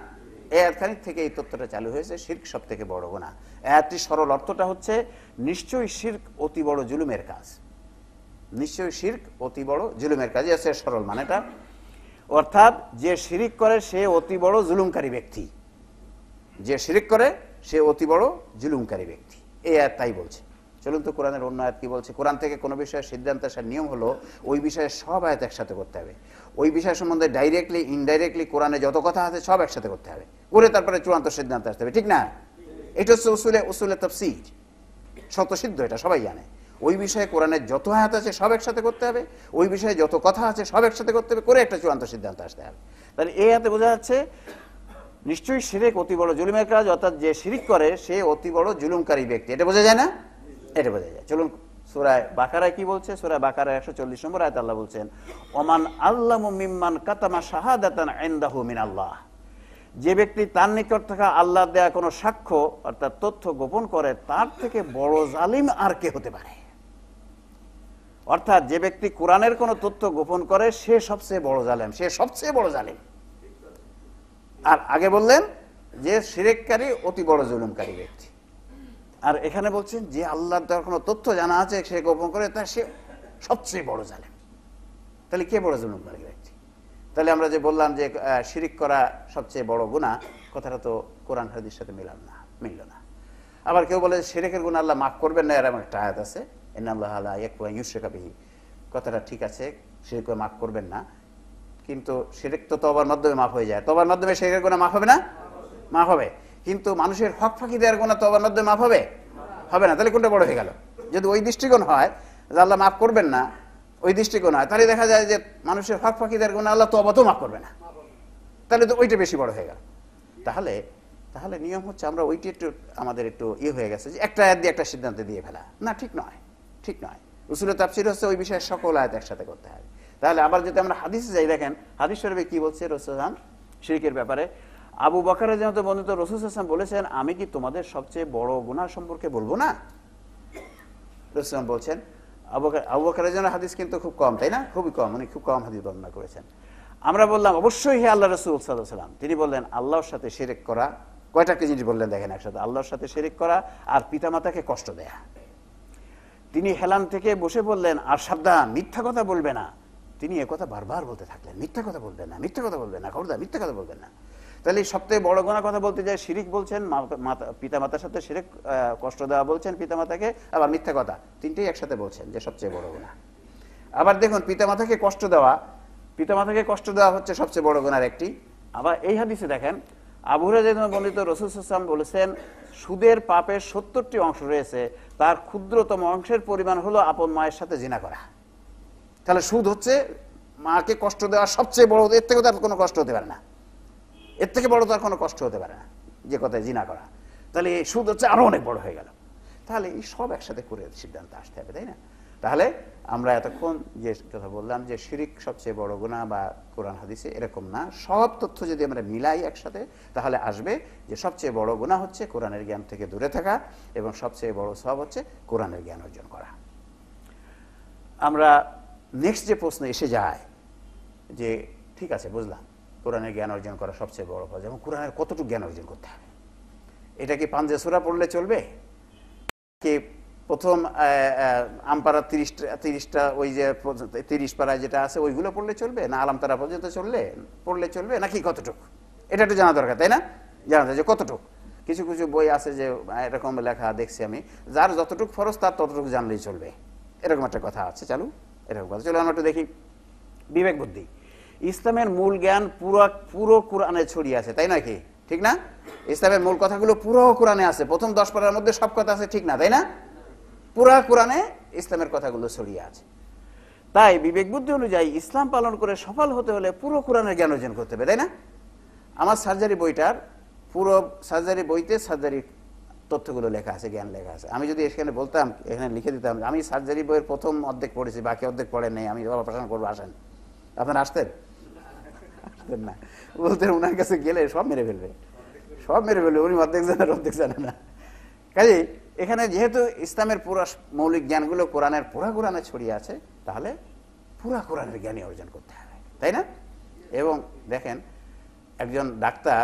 এই আয়াতখানি থেকে এই তথ্যটা চালু হয়েছে, শিরক সব থেকে বড় গুনাহ। আয়াতটির সরল অর্থটা হচ্ছে নিশ্চয়ই শিরক অতি বড় জুলুমের কাজ। নিশ্চয়ই শিরক অতি বড় জুলুমের কাজ, আছে সরল মানেটা। অর্থাৎ যে শিরিক করে সে অতি বড় জুলুমকারী ব্যক্তি, যে শিরিক করে সে অতি বড় জুলুমকারী ব্যক্তি। এই আয়াত তাই বলছে। চলুন তো কোরআনের অন্য আয়াত কি বলছে। কোরআন থেকে কোনো বিষয়ে সিদ্ধান্ত আসার নিয়ম হলো ওই বিষয়ে সব আয়াত একসাথে করতে হবে। ওই বিষয় সম্বন্ধে ডাইরেক্টলি ইনডাইরেক্টলি কোরআনে যত কথা আছে সব একসাথে করতে হবে, করে তারপরে চূড়ান্ত সিদ্ধান্ত আসতে হবে, ঠিক না? এটা হচ্ছে উসুলে উসুলে তাফসীর, স্বতঃসিদ্ধ, এটা সবাই জানে। ওই বিষয়ে কোরআনের যত আয়াত আছে সব একসাথে করতে হবে, ওই বিষয়ে যত কথা আছে সব একসাথে করতে হবে, করে একটা চূড়ান্ত সিদ্ধান্ত আসতে হবে। তাহলে এই আয়াতে বোঝা যাচ্ছে নিশ্চয়ই শিরক অতি বড় জুলুমের কাজ, অর্থাৎ যে শিরিক করে সে অতি বড় জুলুমকারী ব্যক্তি। এটা বোঝা যায় না? এটা বোঝা যায়। চলুন সূরা বাকারায় কি বলছে। সূরা বাকারায় একশো চল্লিশ নম্বর আয়াতে আল্লাহ বলছেন, ওমান আল্লামু মিম্মান কাতামা শাহাদাতান ইনদাহু মিনাল্লাহ। যে ব্যক্তি তার নিকট থাকা আল্লাহ দেয়া কোনো সাক্ষ্য অর্থাৎ তথ্য গোপন করে, তার থেকে বড় জালিম আর কে হতে পারে? অর্থাৎ যে ব্যক্তি কোরআনের কোনো তথ্য গোপন করে সে সবচেয়ে বড় জালেম, সে সবচেয়ে বড় জালিম। আর আগে বললেন যে শিরককারী অতি বড় জুলুমকারী ব্যক্তি। আর এখানে বলছেন যে আল্লাহর দেওয়ার কোনো তথ্য জানা আছে সে গোপন করে, তা সে সবচেয়ে বড় জালেম। তাহলে কে বড় জুলুমকারী ব্যক্তি? তাহলে আমরা যে বললাম যে শিরিক করা সবচেয়ে বড় গুনাহ, কথাটা তো কোরআন হাদিসের সাথে মিলাম না, মিলল না। আবার কেউ বলে শিরকের গুনাহ আল্লাহ মাফ করবেন না, এরকম একটা আয়াত আছে, ইন্নাল্লাহা লা ইয়াগফিরু আন ইউশরাকা বিহি। কথাটা ঠিক আছে, শিরক মাফ করবেন না, কিন্তু শিরক তো তওবার মাধ্যমে মাফ হয়ে যায়। তওবার মাধ্যমে শিরকের গুনাহ মাফ হবে না? মাফ হবে। কিন্তু মানুষের হক ফাঁকি দেওয়ার গুনাহ তওবার মাধ্যমে মাফ হবে? হবে না। তাহলে কোনটা বড় হয়ে গেল? যদি ওই দৃষ্টিকোণ হয় যে আল্লাহ মাফ করবেন না, ওই দৃষ্টিকোণ হয়, তাহলে দেখা যায় যে মানুষের হক ফাঁকি দেওয়ার গুনাহ আল্লাহ তওবাতেও মাফ করবে না। তাহলে তো ওইটা বেশি বড় হয়ে গেল। তাহলে তাহলে নিয়ম হচ্ছে আমরা ওইটি একটু আমাদের একটু ইয়ে হয়ে গেছে যে একটা আয়াত দিয়ে একটা সিদ্ধান্ত দিয়ে ফেলা। না, ঠিক নয়, ঠিক নয়। উসুলে তাফসীর হচ্ছে ওই বিষয়ে সকল আয়াত একসাথে করতে হবে। তাহলে আবার যদি আমরা হাদিসে যাই, দেখেন হাদিস শরীফে কি বলছে রাসূল শিরকের ব্যাপারে। আবু বকর রাদিয়াল্লাহু আনহু বর্ণিত, রাসূল সাল্লাল্লাহু আলাইহি ওয়াসাল্লাম বলেছেন, আমি কি তোমাদের সবচেয়ে বড় গুনাহ সম্পর্কে বলবো না? রাসূল বলছেন, আবু বকর আবু বকর রাদিয়াল্লাহু আনহু হাদিস কিন্তু খুব কম, তাই না? খুবই কম, উনি খুব কম হাদিস বর্ণনা করেছেন। আমরা বললাম অবশ্যই হে আল্লাহ রাসূল সাল্লাল্লাহু আলাইহি ওয়াসাল্লাম। তিনি বললেন আল্লাহর সাথে শিরক করা। কয়টা কি জিনিস বললেন দেখেন একসাথে, আল্লাহর সাথে শিরক করা আর পিতামাতাকে কষ্ট দেয়া। তিনি হেলান থেকে বসে বললেন, আর সাবধান, মিথ্যা কথা বলবে না। তিনি একথা বারবার বলতে থাকলেন, মিথ্যা কথা বলবেন না, মিথ্যা কথা বলবেন না, খবরদার মিথ্যা কথা বলবেন না। তাহলে সবথেকে বড় গুনাহ কথা বলতে যায় শিরিক বলছেন, পিতামাতার সাথে শিরক, কষ্ট দেওয়া বলছেন পিতামাতাকে, আবার মিথ্যা কথা, তিনটেই একসাথে বলছেন যে সবচেয়ে বড় গুনাহ। আবার দেখুন পিতামাতাকে কষ্ট দেওয়া, পিতামাতাকে কষ্ট দেওয়া হচ্ছে সবচেয়ে বড় গুনার একটি। আবার এই হাদিসে দেখেন আবু হুরায়রা বর্ণিত, রাসূল সাল্লাল্লাহু আলাইহি ওয়াসাল্লাম বলেছেন, সুদের পাপের সত্তরটি অংশ রয়েছে, তার ক্ষুদ্রতম অংশের পরিমাণ হলো আপন মায়ের সাথে জিনা করা। তাহলে সুদ হচ্ছে মাকে কষ্ট দেওয়া সবচেয়ে বড়, এর থেকে তার কোনো কষ্ট হতে পারে না, এর থেকে বড় তার কোনো কষ্ট হতে পারে না, যে কথায় জিনা করা। তাহলে এই সুদ হচ্ছে আরো অনেক বড় হয়ে গেল। তাহলে এই সব একসাথে করে সিদ্ধান্ত আসতে হবে, তাই না? তাহলে আমরা এতক্ষণ যে কথা বললাম যে শিরিক সবচেয়ে বড় গুনাহ বা কোরআন হাদিসে এরকম না, সব তথ্য যদি আমরা মিলাই একসাথে তাহলে আসবে যে সবচেয়ে বড় গুনাহ হচ্ছে কোরআনের জ্ঞান থেকে দূরে থাকা, এবং সবচেয়ে বড় সওয়াব হচ্ছে কোরআনের জ্ঞান অর্জন করা। আমরা নেক্সট যে প্রশ্ন এসে যায় যে ঠিক আছে বুঝলাম কোরআনের জ্ঞান অর্জন করা সবচেয়ে বড় কাজ, এবং কোরআনের কতটুকু জ্ঞান অর্জন করতে হবে? এটা কি পাঞ্জে সূরা পড়লে চলবে? কি প্রথম আমপাড়া তিরিশটা তিরিশটা ওই যে তিরিশ পাড়ায় যেটা আছে ওইগুলো পড়লে চলবে, না আলামতারা পর্যন্ত চললে পড়লে চলবে, নাকি কতটুকু? এটা একটু জানা দরকার, তাই না? জানা যায় যে কতটুকু। কিছু কিছু বই আছে যে এরকম লেখা দেখছি আমি, যার যতটুকু ফরজ তার ততটুকু জানলেই চলবে, এরকম একটা কথা আছে। চালু এরকম কথা, চলো আমরা একটু দেখি। বিবেক বুদ্ধি, ইসলামের মূল জ্ঞান পুরো পুরো কোরআনে ছড়িয়ে আছে, তাই নয় কি? ঠিক না? ইসলামের মূল কথাগুলো পুরো কোরআনে আছে, প্রথম দশ পারার মধ্যে সব কথা আছে, ঠিক না? তাই না? পুরা কোরআনে ইসলামের কথাগুলো ছড়িয়ে আছে। তাই বিবেক বুদ্ধি অনুযায়ী ইসলাম পালন করে সফল হতে হলে পুরো কোরআনের জ্ঞান অর্জন করতে হবে, তাই না? আমার সার্জারি বইটার পুরো সার্জারি বইতে সার্জারি তথ্যগুলো লেখা আছে, জ্ঞান লেখা আছে। আমি যদি এখানে বলতাম, এখানে লিখে দিতাম আমি সার্জারি বইয়ের প্রথম অর্ধেক পড়েছি, বাকি অর্ধেক পড়ে নেই, আমি অপারেশন করবো, আসেন। আপনারা আসতেন? আসতেন না, বলতেন ওনার কাছে গেলে সব মেরে ফেলবে, সব মেরে ফেলবে, উনি অর্ধেক জানেন অর্ধেক জানে না। কাজে এখানে যেহেতু ইসলামের পুরা মৌলিক জ্ঞানগুলো কোরআনের পুরা কোরআনে ছড়িয়ে আছে, তাহলে পুরা কোরআনের জ্ঞানই অর্জন করতে হবে, তাই না? এবং দেখেন একজন ডাক্তার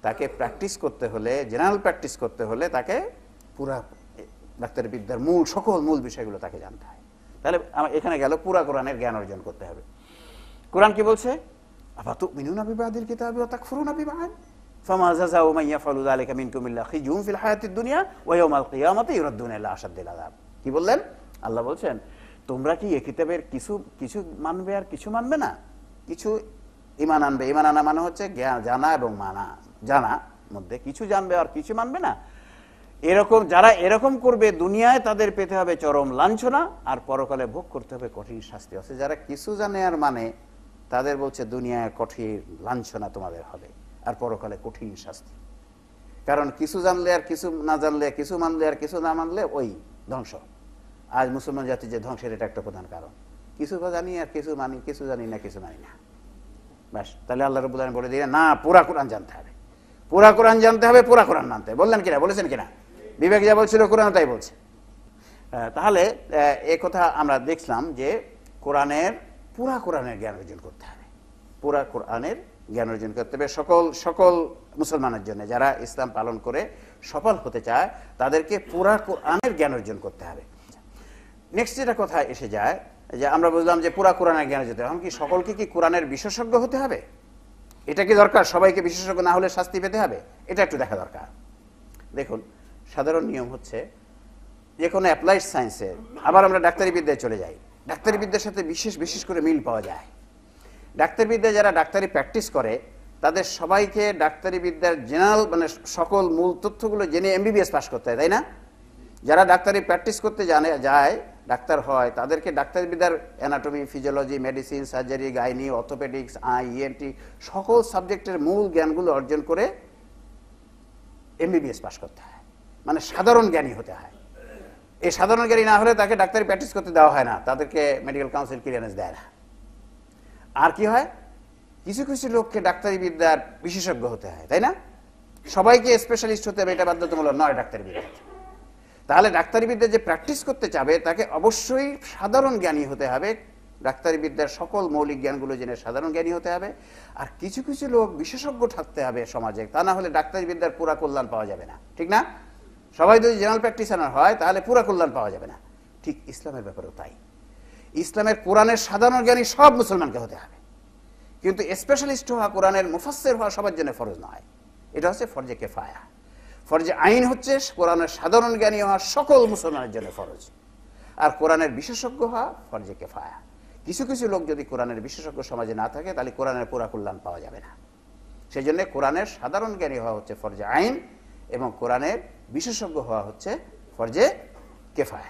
তাকে প্র্যাকটিস করতে হলে, জেনারেল প্র্যাকটিস করতে হলে তাকে পুরা ডাক্তারি বিদ্যার মূল সকল মূল বিষয়গুলো তাকে জানতে হয়। তাহলে এখানে গেল পুরা কোরআনের জ্ঞান অর্জন করতে হবে। কোরআন কি বলছে? আফাতুমিনুনা বিবাদিল কিতাবি ওয়া তাকফুরুনা বিবাদ ফামা জাযাউ মান ইয়াফআলু যালিকা মিনকুম ইল্লা খিজুন ফিল হায়াতিদ দুনিয়া ওয়া ইয়াউমাল কিয়ামাতি ইউরাদ্দুনা ইলা আশাদ্দিল আযাব। কি বললেন? আল্লাহ বলছেন তোমরা কি এই কিতাবের কিছু কিছু মানবে আর কিছু মানবে না? কিছু ঈমান আনবে, ঈমান আনা মানে হচ্ছে জ্ঞান, জানা এবং মানা। জানা মধ্যে কিছু জানবে আর কিছু মানবে না। এরকম যারা এরকম করবে দুনিয়ায় তাদের পেতে হবে চরম লাঞ্ছনা আর পরকালে ভোগ করতে হবে কঠিন শাস্তি। আছে যারা কিছু জানে আর মানে তাদের বলছে দুনিয়ায় কঠিন লাঞ্ছনা তোমাদের হবে আর পরকালে কঠিন শাস্তি। কারণ কিছু জানলে আর কিছু না জানলে, কিছু মানলে আর কিছু না মানলে ওই ধ্বংস। আজ মুসলমান জাতির যে ধ্বংসের এটা একটা প্রধান কারণ। কিছু জানি আর কিছু মানি, কিছু জানি না কিছু মানি না, ব্যাস। তাহলে আল্লাহ রাব্বুল আলামিন বলে দিলেন না, পুরা কোরআন জানতে হবে, পুরা কোরআন জানতে হবে, পুরা কোরআন মানতে হবে। বললেন কিনা? বলেছেন কিনা? বিবেক যা বলছিল কোরআন তাই বলছে। তাহলে এই কথা আমরা দেখলাম যে কোরআনের পুরা কোরআনের জ্ঞান অর্জন করতে হবে, পুরা কোরআনের জ্ঞান অর্জন করতে হবে সকল সকল মুসলমানের জন্য। যারা ইসলাম পালন করে সফল হতে চায় তাদেরকে পুরা কোরআনের জ্ঞান অর্জন করতে হবে। নেক্সট যেটা কথা এসে যায় যে আমরা বুঝলাম যে পুরা কোরআনের জ্ঞান যেতে হবে। এখন কি সকলকে কি কোরআনের বিশেষজ্ঞ হতে হবে? এটা কি দরকার? সবাইকে বিশেষজ্ঞ না হলে শাস্তি পেতে হবে? এটা একটু দেখা দরকার। দেখুন, সাধারণ নিয়ম হচ্ছে যে কোনো অ্যাপ্লাইড সায়েন্সে, আবার আমরা ডাক্তারি বিদ্যায় চলে যাই, ডাক্তারি বিদ্যার সাথে বিশেষ বিশেষ করে মিল পাওয়া যায়। ডাক্তারি বিদ্যায় যারা ডাক্তারি প্র্যাকটিস করে তাদের সবাইকে ডাক্তারি বিদ্যার জেনারেল মানে সকল মূল তথ্যগুলো জেনে এমবিবিএস পাস করতে হয়, তাই না? যারা ডাক্তারি প্র্যাকটিস করতে জানে যায় ডাক্তার হয় তাদেরকে ডাক্তারি বিদ্যার anatomy, physiology, medicine, surgery, gynae, orthopaedics, eye, ENT সকল সাবজেক্টের মূল জ্ঞানগুলো অর্জন করে এমবিবিএস পাস করতে হয়, মানে সাধারণ জ্ঞানী হতে হয়। এই সাধারণ জ্ঞানী না হলে তাকে ডাক্তারি প্র্যাকটিস করতে দেওয়া হয় না, তাদেরকে মেডিকেল কাউন্সিল ক্লিয়ারেন্স দেয় না। আর কি হয়, কিছু কিছু লোককে ডাক্তারি বিদ্যার বিশেষজ্ঞ হতে হয়, তাই না? সবাইকে স্পেশালিস্ট হতে হবে এটা বাধ্যতামূলক নয় ডাক্তারি বিদ্যা। তাহলে ডাক্তারি বিদ্যা যে প্র্যাকটিস করতে চাবে তাকে অবশ্যই সাধারণ জ্ঞানী হতে হবে, ডাক্তারি বিদ্যার সকল মৌলিক জ্ঞানগুলো জেনে সাধারণ জ্ঞানী হতে হবে। আর কিছু কিছু লোক বিশেষজ্ঞ থাকতে হবে সমাজে, তা না হলে ডাক্তারি বিদ্যার পুরা কল্যাণ পাওয়া যাবে না, ঠিক না? সবাই যদি জেনারেল প্র্যাকটিশনার হয় তাহলে পুরা কল্যাণ পাওয়া যাবে না। ঠিক ইসলামের ব্যাপারেও তাই। ইসলামের কোরআনের সাধারণ জ্ঞানী সব মুসলমানকে হতে হবে, কিন্তু স্পেশালিস্ট হওয়া, কোরআনের মুফাসসির হওয়া সবার জন্য ফরজ নয়। এটা হচ্ছে ফরজে কিফায়া। ফরজে আইন হচ্ছে কোরআনের সাধারণ জ্ঞানী হওয়া সকল মুসলমানের জন্য ফরজ, আর কোরআনের বিশেষজ্ঞ হওয়া ফরজে কিফায়া। কিছু কিছু লোক যদি কোরআনের বিশেষজ্ঞ সমাজে না থাকে তাহলে কোরআনের পুরা কল্যাণ পাওয়া যাবে না। সেই জন্য কোরআনের সাধারণ জ্ঞানী হওয়া হচ্ছে ফরজে আইন এবং কোরআনের বিশেষজ্ঞ হওয়া হচ্ছে ফরজে কিফায়া।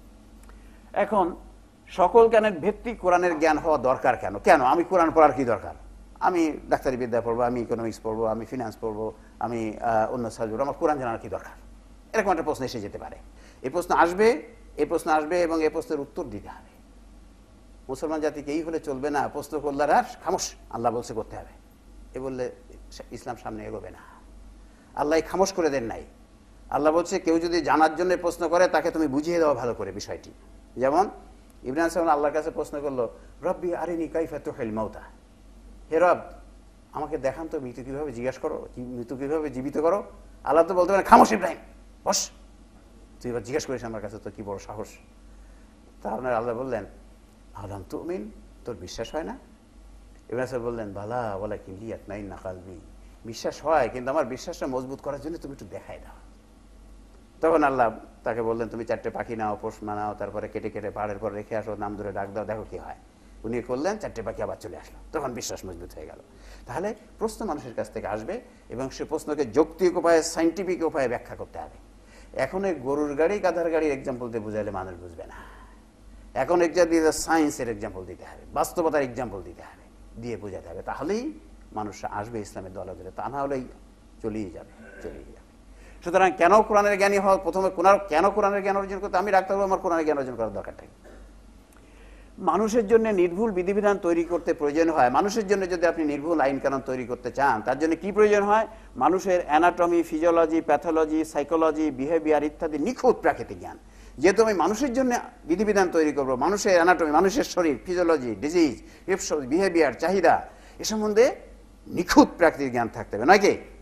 এখন সকল জ্ঞানের ভিত্তি কোরআনের জ্ঞান হওয়া দরকার কেন? কেন আমি কোরআন পড়ার কি দরকার? আমি ডাক্তারি বিদ্যা পড়বো, আমি ইকোনমিক্স পড়বো, আমি ফিনান্স পড়বো, আমি অন্য সাবজেক্ট, আমার কোরআন জানার কি দরকার? এরকম একটা প্রশ্ন এসে যেতে পারে। এই প্রশ্ন আসবে, এই প্রশ্ন আসবে এবং এই প্রশ্নের উত্তর দিতে হবে। মুসলমান জাতিকে এই হলে চলবে না, প্রশ্ন করলে আর খামোশ, আল্লাহ বলছে করতে হবে, এ বললে ইসলাম সামনে এগোবে না। আল্লাহ খামোশ করে দেন নাই। আল্লাহ বলছে কেউ যদি জানার জন্য প্রশ্ন করে তাকে তুমি বুঝিয়ে দেওয়া ভালো করে বিষয়টি। যেমন ইব্রাহিম সালাম আল্লাহর কাছে প্রশ্ন করলো, রব্বি আরিনি কাইফা তুহিল মাউতা, হে রব আমাকে দেখান তো মৃত্যু কিভাবে জিজ্ঞাসা করো, মৃত্যু কিভাবে জীবিত করো। আল্লাহ তো বলতে পারেন খামোশ ইব্রাহিম, বস, তুই এবার জিজ্ঞাসা করিস আমার কাছে, তো কি বড় সাহস। তাহলে আল্লাহ বললেন আলাম তুমিন, তোর বিশ্বাস হয় না? ইব্রাহিম সাহেব বললেন বালা বলা কি নাই না কালবি, বিশ্বাস হয় কিন্তু আমার বিশ্বাসটা মজবুত করার জন্য তুমি একটু দেখাই দাও। তখন আল্লাহ তাকে বললেন তুমি চারটে পাখি নাও, পোষ মানাও, তারপরে কেটে কেটে পাহাড়ের পর রেখে আসো, নাম ধরে ডাক দাও, দেখো কি হয়। উনি করলেন, চারটে পাখি আবার চলে আসলো, তখন বিশ্বাস মজবুত হয়ে গেল। তাহলে প্রশ্ন মানুষের কাছ থেকে আসবে এবং সে প্রশ্নকে যৌক্তিক উপায়ে, সাইন্টিফিক উপায়ে ব্যাখ্যা করতে হবে। এখন এই গরুর গাড়ি গাধার গাড়ির এক্সাম্পল দিয়ে বুঝাইলে মানুষ বুঝবে না। এখন এক্সাম্পল দিতে সায়েন্সের এক্সাম্পল দিতে হবে, বাস্তবতার এক্সাম্পল দিতে হবে, দিয়ে বোঝাতে হবে, তাহলেই মানুষরা আসবে ইসলামের দলে দলে, তা না হলেই চলিয়ে যাবে চলিয়ে যাবে। সুতরাং কেন কোরআনের জ্ঞানী হওয়া, প্রথমে কেন কোরআনের জ্ঞান অর্জন করতে? আমি ডাক্তার, আমার কোরআনের জ্ঞান অর্জন করার দরকার থাকে। মানুষের জন্য নির্ভুল বিধিবিধান তৈরি করতে প্রয়োজন হয়। মানুষের জন্য যদি আপনি নির্ভুল আইন কানুন তৈরি করতে চান, তার জন্য কি প্রয়োজন হয়? মানুষের anatomy, physiology, pathology, psychology, behaviour ইত্যাদি নিখুঁত প্রাকৃতিক জ্ঞান। যেহেতু আমি মানুষের জন্য বিধিবিধান তৈরি করব, মানুষের অ্যানাটমি, মানুষের শরীর, ফিজিওলজি, ডিজিজ, বিহেভিয়ার, চাহিদা, এ সম্বন্ধে নিখুঁত প্রাকৃতিক জ্ঞান থাকতে হবে, নয় কি?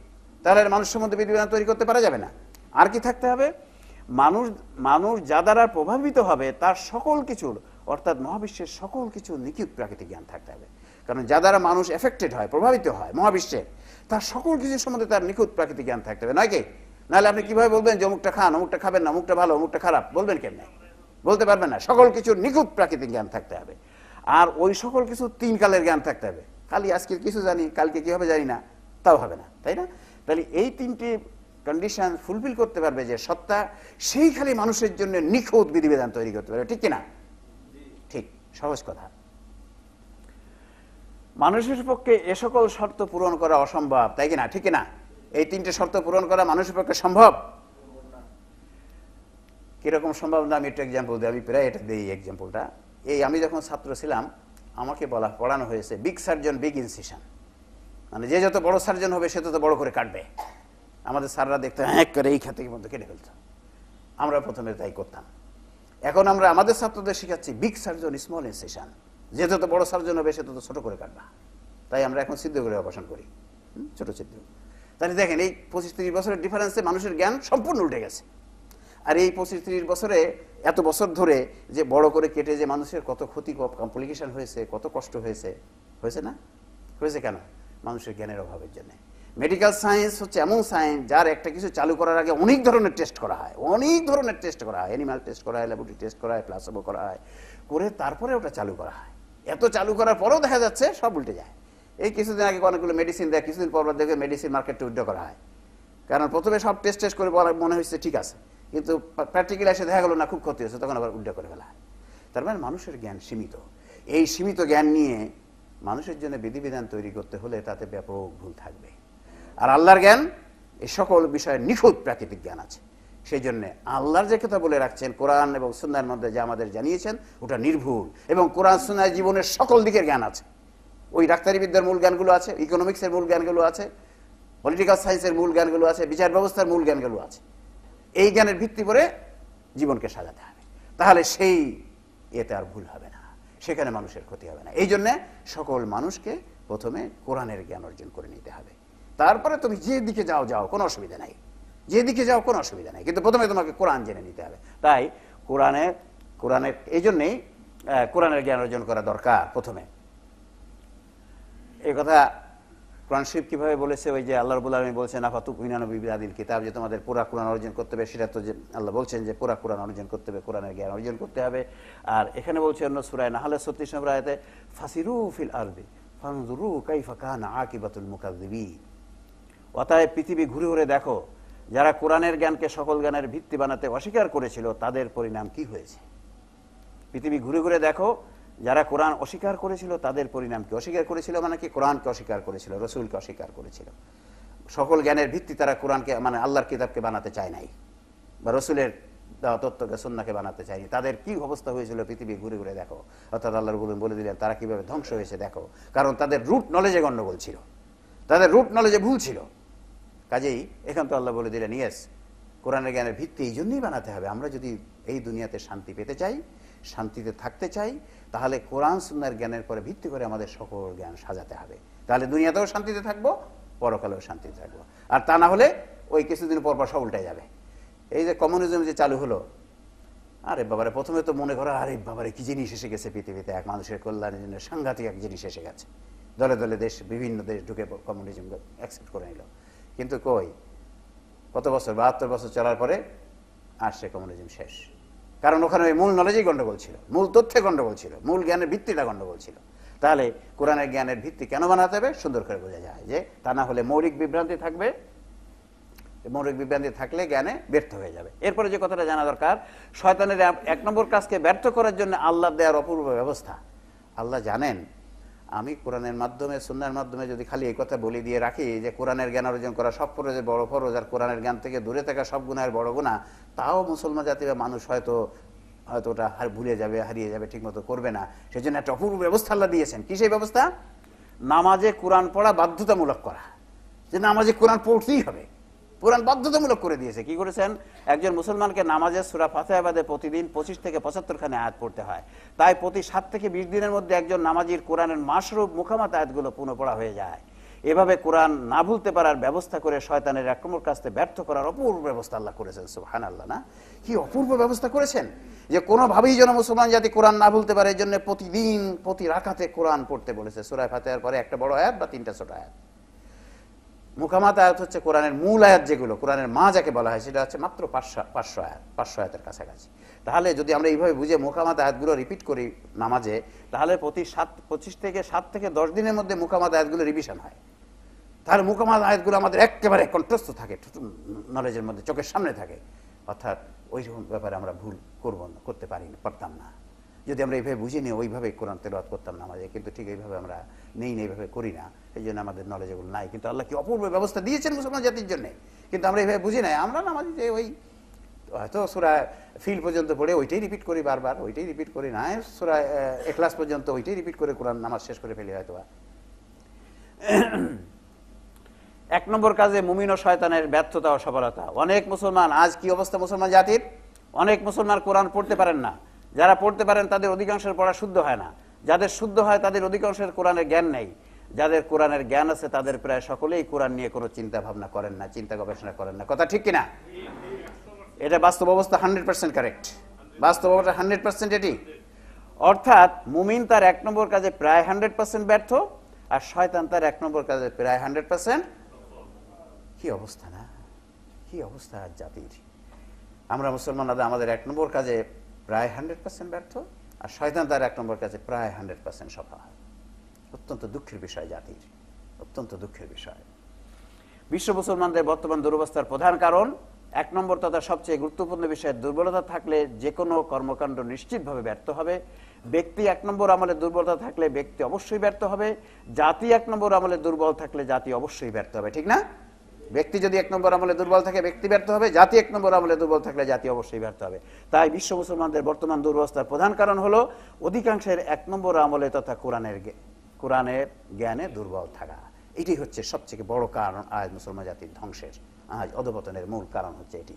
তাহলে মানুষের মধ্যে বিধিবিধান তৈরি করতে পারা যাবে না। আর কি থাকতে হবে? মানুষ মানুষ যা দ্বারা প্রভাবিত হবে তার সকল কিছুর, অর্থাৎ মহাবিশ্বের সকল কিছু নিখুঁত প্রাকৃতিক জ্ঞান থাকতে হবে। কারণ যা দ্বারা মানুষ এফেক্টেড হয়, প্রভাবিত হয় মহাবিশ্বের, তার সকল কিছুর সম্বন্ধে তার নিখুঁত প্রাকৃতিক জ্ঞান থাকতে হবে, নয় কি? নাহলে আপনি কিভাবে বলবেন যে অমুকটা খান, অমুকটা খাবেন না, অমুকটা ভালো, অমুকটা খারাপ, বলবেন কেমনে? বলতে পারবেন না। সকল কিছুর নিখুঁত প্রাকৃতিক জ্ঞান থাকতে হবে। আর ওই সকল কিছু তিন কালের জ্ঞান থাকতে হবে। খালি আজকে কিছু জানি, কালকে কি হবে জানি না, তাও হবে না, তাই না? তাহলে এই তিনটি কন্ডিশন ফুলফিল করতে পারবে যে সত্তা, সেই খালি মানুষের জন্য নিখুঁত বিধিবিধান তৈরি করতে পারবে, ঠিক কিনা? ঠিক, সহজ কথা। মানুষের পক্ষে এ সকল শর্ত পূরণ করা অসম্ভব, তাই কিনা? ঠিক কিনা? এই তিনটে শর্ত পূরণ করা মানুষের পক্ষে সম্ভব? কিরকম সম্ভব না, আমি একটা এক্সাম্পল দিই। আমি প্রায় এটা দিই এক্সাম্পলটা। এই আমি যখন ছাত্র ছিলাম, আমাকে বলা পড়ানো হয়েছে বিগ সার্জন বিগ ইনসিশন, মানে যে যত বড় সার্জন হবে সে তত বড় করে কাটবে। আমাদের স্যাররা দেখতে হ্যাঁ করে এই খাতে মধ্যে কেটে ফেলত, আমরা প্রথমে তাই করতাম। এখন আমরা আমাদের ছাত্রদের শিখাচ্ছি বিগ সার্জন স্মল ইনসিশন, যে যত বড় সার্জন হবে সে তত ছোট করে কাটবা। তাই আমরা এখন সিদ্ধ করে অপারেশন করি, ছোট ছিদ্র। তাহলে দেখেন এই পঁচিশ ত্রিশ বছরের ডিফারেন্সে মানুষের জ্ঞান সম্পূর্ণ উল্টে গেছে। আর এই পঁচিশ ত্রিশ বছরে, এত বছর ধরে যে বড় করে কেটে যে মানুষের কত ক্ষতি, কমপ্লিকেশন হয়েছে, কত কষ্ট হয়েছে, হয়েছে না? হয়েছে কেন? মানুষের জ্ঞানের অভাবের জন্য। মেডিকেল সায়েন্স হচ্ছে এমন সায়েন্স যার একটা কিছু চালু করার আগে অনেক ধরনের টেস্ট করা হয়, অনেক ধরনের টেস্ট করা হয়, অ্যানিমাল টেস্ট করা হয়, ল্যাবরেটরি টেস্ট করা হয়, প্লাসেবো করা হয়, করে তারপরে ওটা চালু করা হয়। এত চালু করার পরেও দেখা যাচ্ছে সব উল্টে যায়। এই কিছুদিন আগে অনেকগুলো মেডিসিন দেয়, কিছুদিন পর পর দেখে মেডিসিন মার্কেটটা উইথড্র করা হয়। কারণ প্রথমে সব টেস্ট টেস্ট করে বলা মনে হচ্ছে ঠিক আছে, কিন্তু প্র্যাকটিক্যালি এসে দেখা গেলো না, খুব ক্ষতি হচ্ছে, তখন আবার উইথড্র করে ফেলা হয়। তার মানে মানুষের জ্ঞান সীমিত। এই সীমিত জ্ঞান নিয়ে মানুষের জন্য বিধিবিধান তৈরি করতে হলে তাতে ব্যাপক ভুল থাকবে। আর আল্লাহর জ্ঞান এই সকল বিষয়ে নিখুঁত প্রাকৃতিক জ্ঞান আছে। সেই জন্য আল্লাহর যে কথা বলে রাখছেন কোরআন এবং সুন্নাহর মধ্যে, যা আমাদের জানিয়েছেন ওটা নির্ভুল, এবং কোরআন সুন্নাহ জীবনের সকল দিকের জ্ঞান আছে। ওই ডাক্তারি বিদ্যার মূল জ্ঞানগুলো আছে, ইকোনমিক্সের মূল জ্ঞানগুলো আছে, পলিটিক্যাল সায়েন্সের মূল জ্ঞানগুলো আছে, বিচার ব্যবস্থার মূল জ্ঞানগুলো আছে। এই জ্ঞানের ভিত্তি করে জীবনকে সাজাতে হবে, তাহলে সেই এতে আর ভুল হবে না, সেখানে মানুষের ক্ষতি হবে না। এই জন্যে সকল মানুষকে প্রথমে কোরআনের জ্ঞান অর্জন করে নিতে হবে। তারপরে তুমি যে দিকে যাও যাও কোনো অসুবিধা নাই, যে দিকে যাও কোনো অসুবিধা নাই, কিন্তু প্রথমে তোমাকে কোরআন জেনে নিতে হবে। তাই কোরআনের কোরআনের এই জন্যেই কোরআনের জ্ঞান অর্জন করা দরকার প্রথমে। এই কথা কোরআন শরীফ কিভাবে বলেছে, ওই যে আল্লাহ রাব্বুল আলামিন বলছেন আফাতুমিনুনা বিবাদিল কিতাব, যে তোমাদের পুরা কোরআন অর্জন করতে হবে। সেটা তো যে আল্লাহ বলছেন যে পুরা কোরআন অর্জন করতে হবে, কোরআনের জ্ঞান অর্জন করতে হবে। আর এখানে বলছে অন্য সূরা নাহলের ছত্রিশ নম্বর আয়াতে ফাসিরু ফিল আরদি ফানজুরু কাইফা কানা আকিবাতুল মুকাজ্জিবিন। অতএব পৃথিবী ঘুরে ঘুরে দেখো, যারা কোরআনের জ্ঞানকে সকল জ্ঞানের ভিত্তি বানাতে অস্বীকার করেছিল তাদের পরিণাম কি হয়েছে। পৃথিবী ঘুরে ঘুরে দেখো, যারা কোরআন অস্বীকার করেছিল তাদের পরিণাম কি। অস্বীকার করেছিল মানে কি? কোরআনকে অস্বীকার করেছিল, রসুলকে অস্বীকার করেছিল। সকল জ্ঞানের ভিত্তি তারা কোরআনকে মানে আল্লাহর কিতাবকে বানাতে চায় নাই, বা রসুলের তত্ত্বকে সুন্নাহকে বানাতে চায়নি। তাদের কি অবস্থা হয়েছিল পৃথিবী ঘুরে ঘুরে দেখো। অর্থাৎ আল্লাহ রাব্বুল বলে দিলেন তারা কিভাবে ধ্বংস হয়েছে দেখো, কারণ তাদের রুট নলেজে গণ্ডগোল ছিল, তাদের রুট নলেজে ভুল ছিল। কাজেই এখান তো আল্লাহ বলে দিলেন ইয়েস, কোরআনের জ্ঞানের ভিত্তি এই জন্যই বানাতে হবে। আমরা যদি এই দুনিয়াতে শান্তি পেতে চাই, শান্তিতে থাকতে চাই, তাহলে কোরআন সুন্নাহর জ্ঞানের পরে ভিত্তি করে আমাদের সকল জ্ঞান সাজাতে হবে। তাহলে দুনিয়াতেও শান্তিতে থাকবো, পরকালেও শান্তিতে থাকবো। আর তা না হলে ওই কিছুদিন পর পর সব উল্টে যাবে। এই যে কমিউনিজম যে চালু হলো, আরে বাবারে প্রথমে তো মনে করা আরে বাবারে কি জিনিস এসে গেছে পৃথিবীতে, এক মানুষের কল্যাণের জন্য সাংঘাতিক এক জিনিস এসে গেছে। দলে দলে দেশ, বিভিন্ন দেশ ঢুকে কমিউনিজম অ্যাকসেপ্ট করে নিল। কিন্তু কই, কত বছর, বাহাত্তর বছর চলার পরে আসছে কমিউনিজম শেষ। কারণ ওখানে ওই মূল নলেজেই গন্ডগোল ছিল, মূল তথ্যে গন্ডগোল ছিল, মূল জ্ঞানের ভিত্তিটা গন্ডগোল ছিল। তাহলে কোরআনের জ্ঞানের ভিত্তি কেন বানাতে হবে সুন্দর করে বোঝা যায়, যে তা না হলে মৌলিক বিভ্রান্তি থাকবে, মৌলিক বিভ্রান্তি থাকলে জ্ঞানে ব্যর্থ হয়ে যাবে। এরপরে যে কথাটা জানা দরকার, শয়তানের এক নম্বর কাজকে ব্যর্থ করার জন্য আল্লাহ দেওয়ার অপূর্ব ব্যবস্থা। আল্লাহ জানেন আমি কোরআনের মাধ্যমে সুন্নাহর মাধ্যমে যদি খালি এই কথা বলি দিয়ে রাখি যে কোরআনের জ্ঞান অর্জন করা সব ফরজের বড় ফরজ, আর কোরআনের জ্ঞান থেকে দূরে থাকা সব গুনাহের বড় গুনাহ, তাও মুসলমান জাতি বা মানুষ হয়তো হয়তো ওটা ভুলে যাবে, হারিয়ে যাবে, ঠিক মতো করবে না। সেই জন্য একটা অপূর্ব ব্যবস্থা আল্লাহ দিয়েছেন। কি সেই ব্যবস্থা? নামাজে কোরআন পড়া বাধ্যতামূলক করা, যে নামাজে কোরআন পড়তেই হবে, কোরআন বাধ্যতামূলক করে দিয়েছে। কি করেছেন? একজন মুসলমানকে নামাজে সূরা ফাতিহা বাদে প্রতিদিন পঁচিশ থেকে পঁচাত্তর খানে আয়াত পড়তে হয়। তাই প্রতি সাত থেকে বিশ দিনের মধ্যে একজন নামাজির কোরআনের মাসরূপ মুখামাত আয়াতগুলো পুনঃ পড়া হয়ে যায়। এভাবে কোরআন না ভুলতে পারার ব্যবস্থা করে শয়তানের আক্রমণ কাছতে ব্যর্থ করার অপূর্ব ব্যবস্থা আল্লাহ করেছেন। সুবহানাল্লাহ, না কি অপূর্ব ব্যবস্থা করেছেন যে কোনোভাবেই যেন মুসলমান জাতি কোরআন না ভুলতে পারে, এই জন্য প্রতিদিন প্রতি রাকাতে কোরআন পড়তে বলেছে। সূরা ফাতিহার পরে একটা বড় আয়াত বা তিনটা ছোট আয়াত। মুকামাত আয়াত হচ্ছে কোরআনের মূল আয়াত, যেগুলো কোরআনের মা যাকে বলা হয়, সেটা হচ্ছে মাত্র পাঁচশো পাঁচশো আয়াত, পাঁচশো আয়াতের কাছাকাছি। তাহলে যদি আমরা এইভাবে বুঝে মুকামাত আয়াতগুলো রিপিট করি নামাজে, তাহলে প্রতি সাত পঁচিশ থেকে সাত থেকে দশ দিনের মধ্যে মুকামাত আয়াতগুলো রিভিশন হয়। তাহলে মুকামাত আয়াতগুলো আমাদের একেবারে কণ্ঠস্থ থাকে, নলেজের মধ্যে, চোখের সামনে থাকে। অর্থাৎ ওই রকম ব্যাপারে আমরা ভুল করব না, করতে পারি না, পারতাম না যদি আমরা এইভাবে বুঝি নিয়ে ওইভাবে কোরআন তেলাওয়াত করতাম নামাজে। কিন্তু ঠিক এইভাবে আমরা নেই না, এইভাবে করি না, এই জন্য আমাদের নলেজ এগুলো নাই। কিন্তু আল্লাহ কি অপূর্ব ব্যবস্থা দিয়েছেন মুসলমান জাতির জন্য, কিন্তু আমরা এইভাবে বুঝি নাই। আমরা নামাজে যে ওই হয়তো সূরা ফিল পর্যন্ত পড়ে ওইটাই রিপিট করি, বারবার ওইটাই রিপিট করি, না সূরা ইখলাস পর্যন্ত ওইটাই রিপিট করে কোরআন নামাজ শেষ করে ফেলি হয়তো। এক নম্বর কাজে মুমিন ও শয়তানের ব্যর্থতা ও সফলতা। অনেক মুসলমান, আজ কি অবস্থা মুসলমান জাতির, অনেক মুসলমান কোরআন পড়তে পারেন না। যারা পড়তে পারেন তাদের অধিকাংশের পড়া শুদ্ধ হয় না, যাদের শুদ্ধ হয় তাদের অধিকাংশের কোরআনের জ্ঞান নেই। যাদের কোরআনের জ্ঞান আছে তাদের প্রায় সকলেই কোরআন নিয়ে কোনো চিন্তা ভাবনা করেন না, চিন্তা গবেষণা করেন না। কথা ঠিক কিনা? এটা বাস্তব অবস্থা, হান্ড্রেড পার্সেন্ট কারেক্ট, বাস্তব অবস্থা হান্ড্রেড পার্সেন্ট এটি। অর্থাৎ মুমিন তার এক নম্বর কাজে প্রায় হান্ড্রেড পার্সেন্ট ব্যর্থ, আর শয়তান তার এক নম্বর কাজে প্রায় হান্ড্রেড পার্সেন্ট। কি অবস্থা, না কি অবস্থা জাতির। আমরা মুসলমান আমাদের এক নম্বর কাজে প্রায় হান্ড্রেড পার্সেন্ট ব্যর্থ, আর শয়তান তার এক নম্বর কাজে প্রায় হান্ড্রেড পার্সেন্ট সফল হয়। অত্যন্ত দুঃখের বিষয় জাতির, অত্যন্ত দুঃখের বিষয়। বিশ্ব মুসলমানদের বর্তমান দুরবস্থার প্রধান কারণ, এক নম্বর তথা সবচেয়ে গুরুত্বপূর্ণ বিষয়ে দুর্বলতা থাকলে যে কোনো কর্মকাণ্ড নিশ্চিতভাবে ব্যর্থ হবে। ব্যক্তি এক নম্বর আমলে দুর্বলতা থাকলে ব্যক্তি অবশ্যই ব্যর্থ হবে। জাতি এক নম্বর আমলে দুর্বল থাকলে জাতি অবশ্যই ব্যর্থ হবে, ঠিক না? ব্যক্তি যদি এক নম্বর আমলে দুর্বল থাকে ব্যক্তি ব্যর্থ হবে, জাতি এক নম্বর আমলে দুর্বল থাকলে জাতি অবশ্যই ব্যর্থ হবে। তাই বিশ্ব মুসলমানদের বর্তমান দুরবস্থার প্রধান কারণ হলো অধিকাংশের এক নম্বর আমলে তথা কোরআনের কোরআনের জ্ঞানে দুর্বল থাকা। এটি হচ্ছে সবচেয়ে বড় কারণ আজ মুসলমান জাতির ধ্বংসের, আজ অধঃপতনের মূল কারণ হচ্ছে এটি।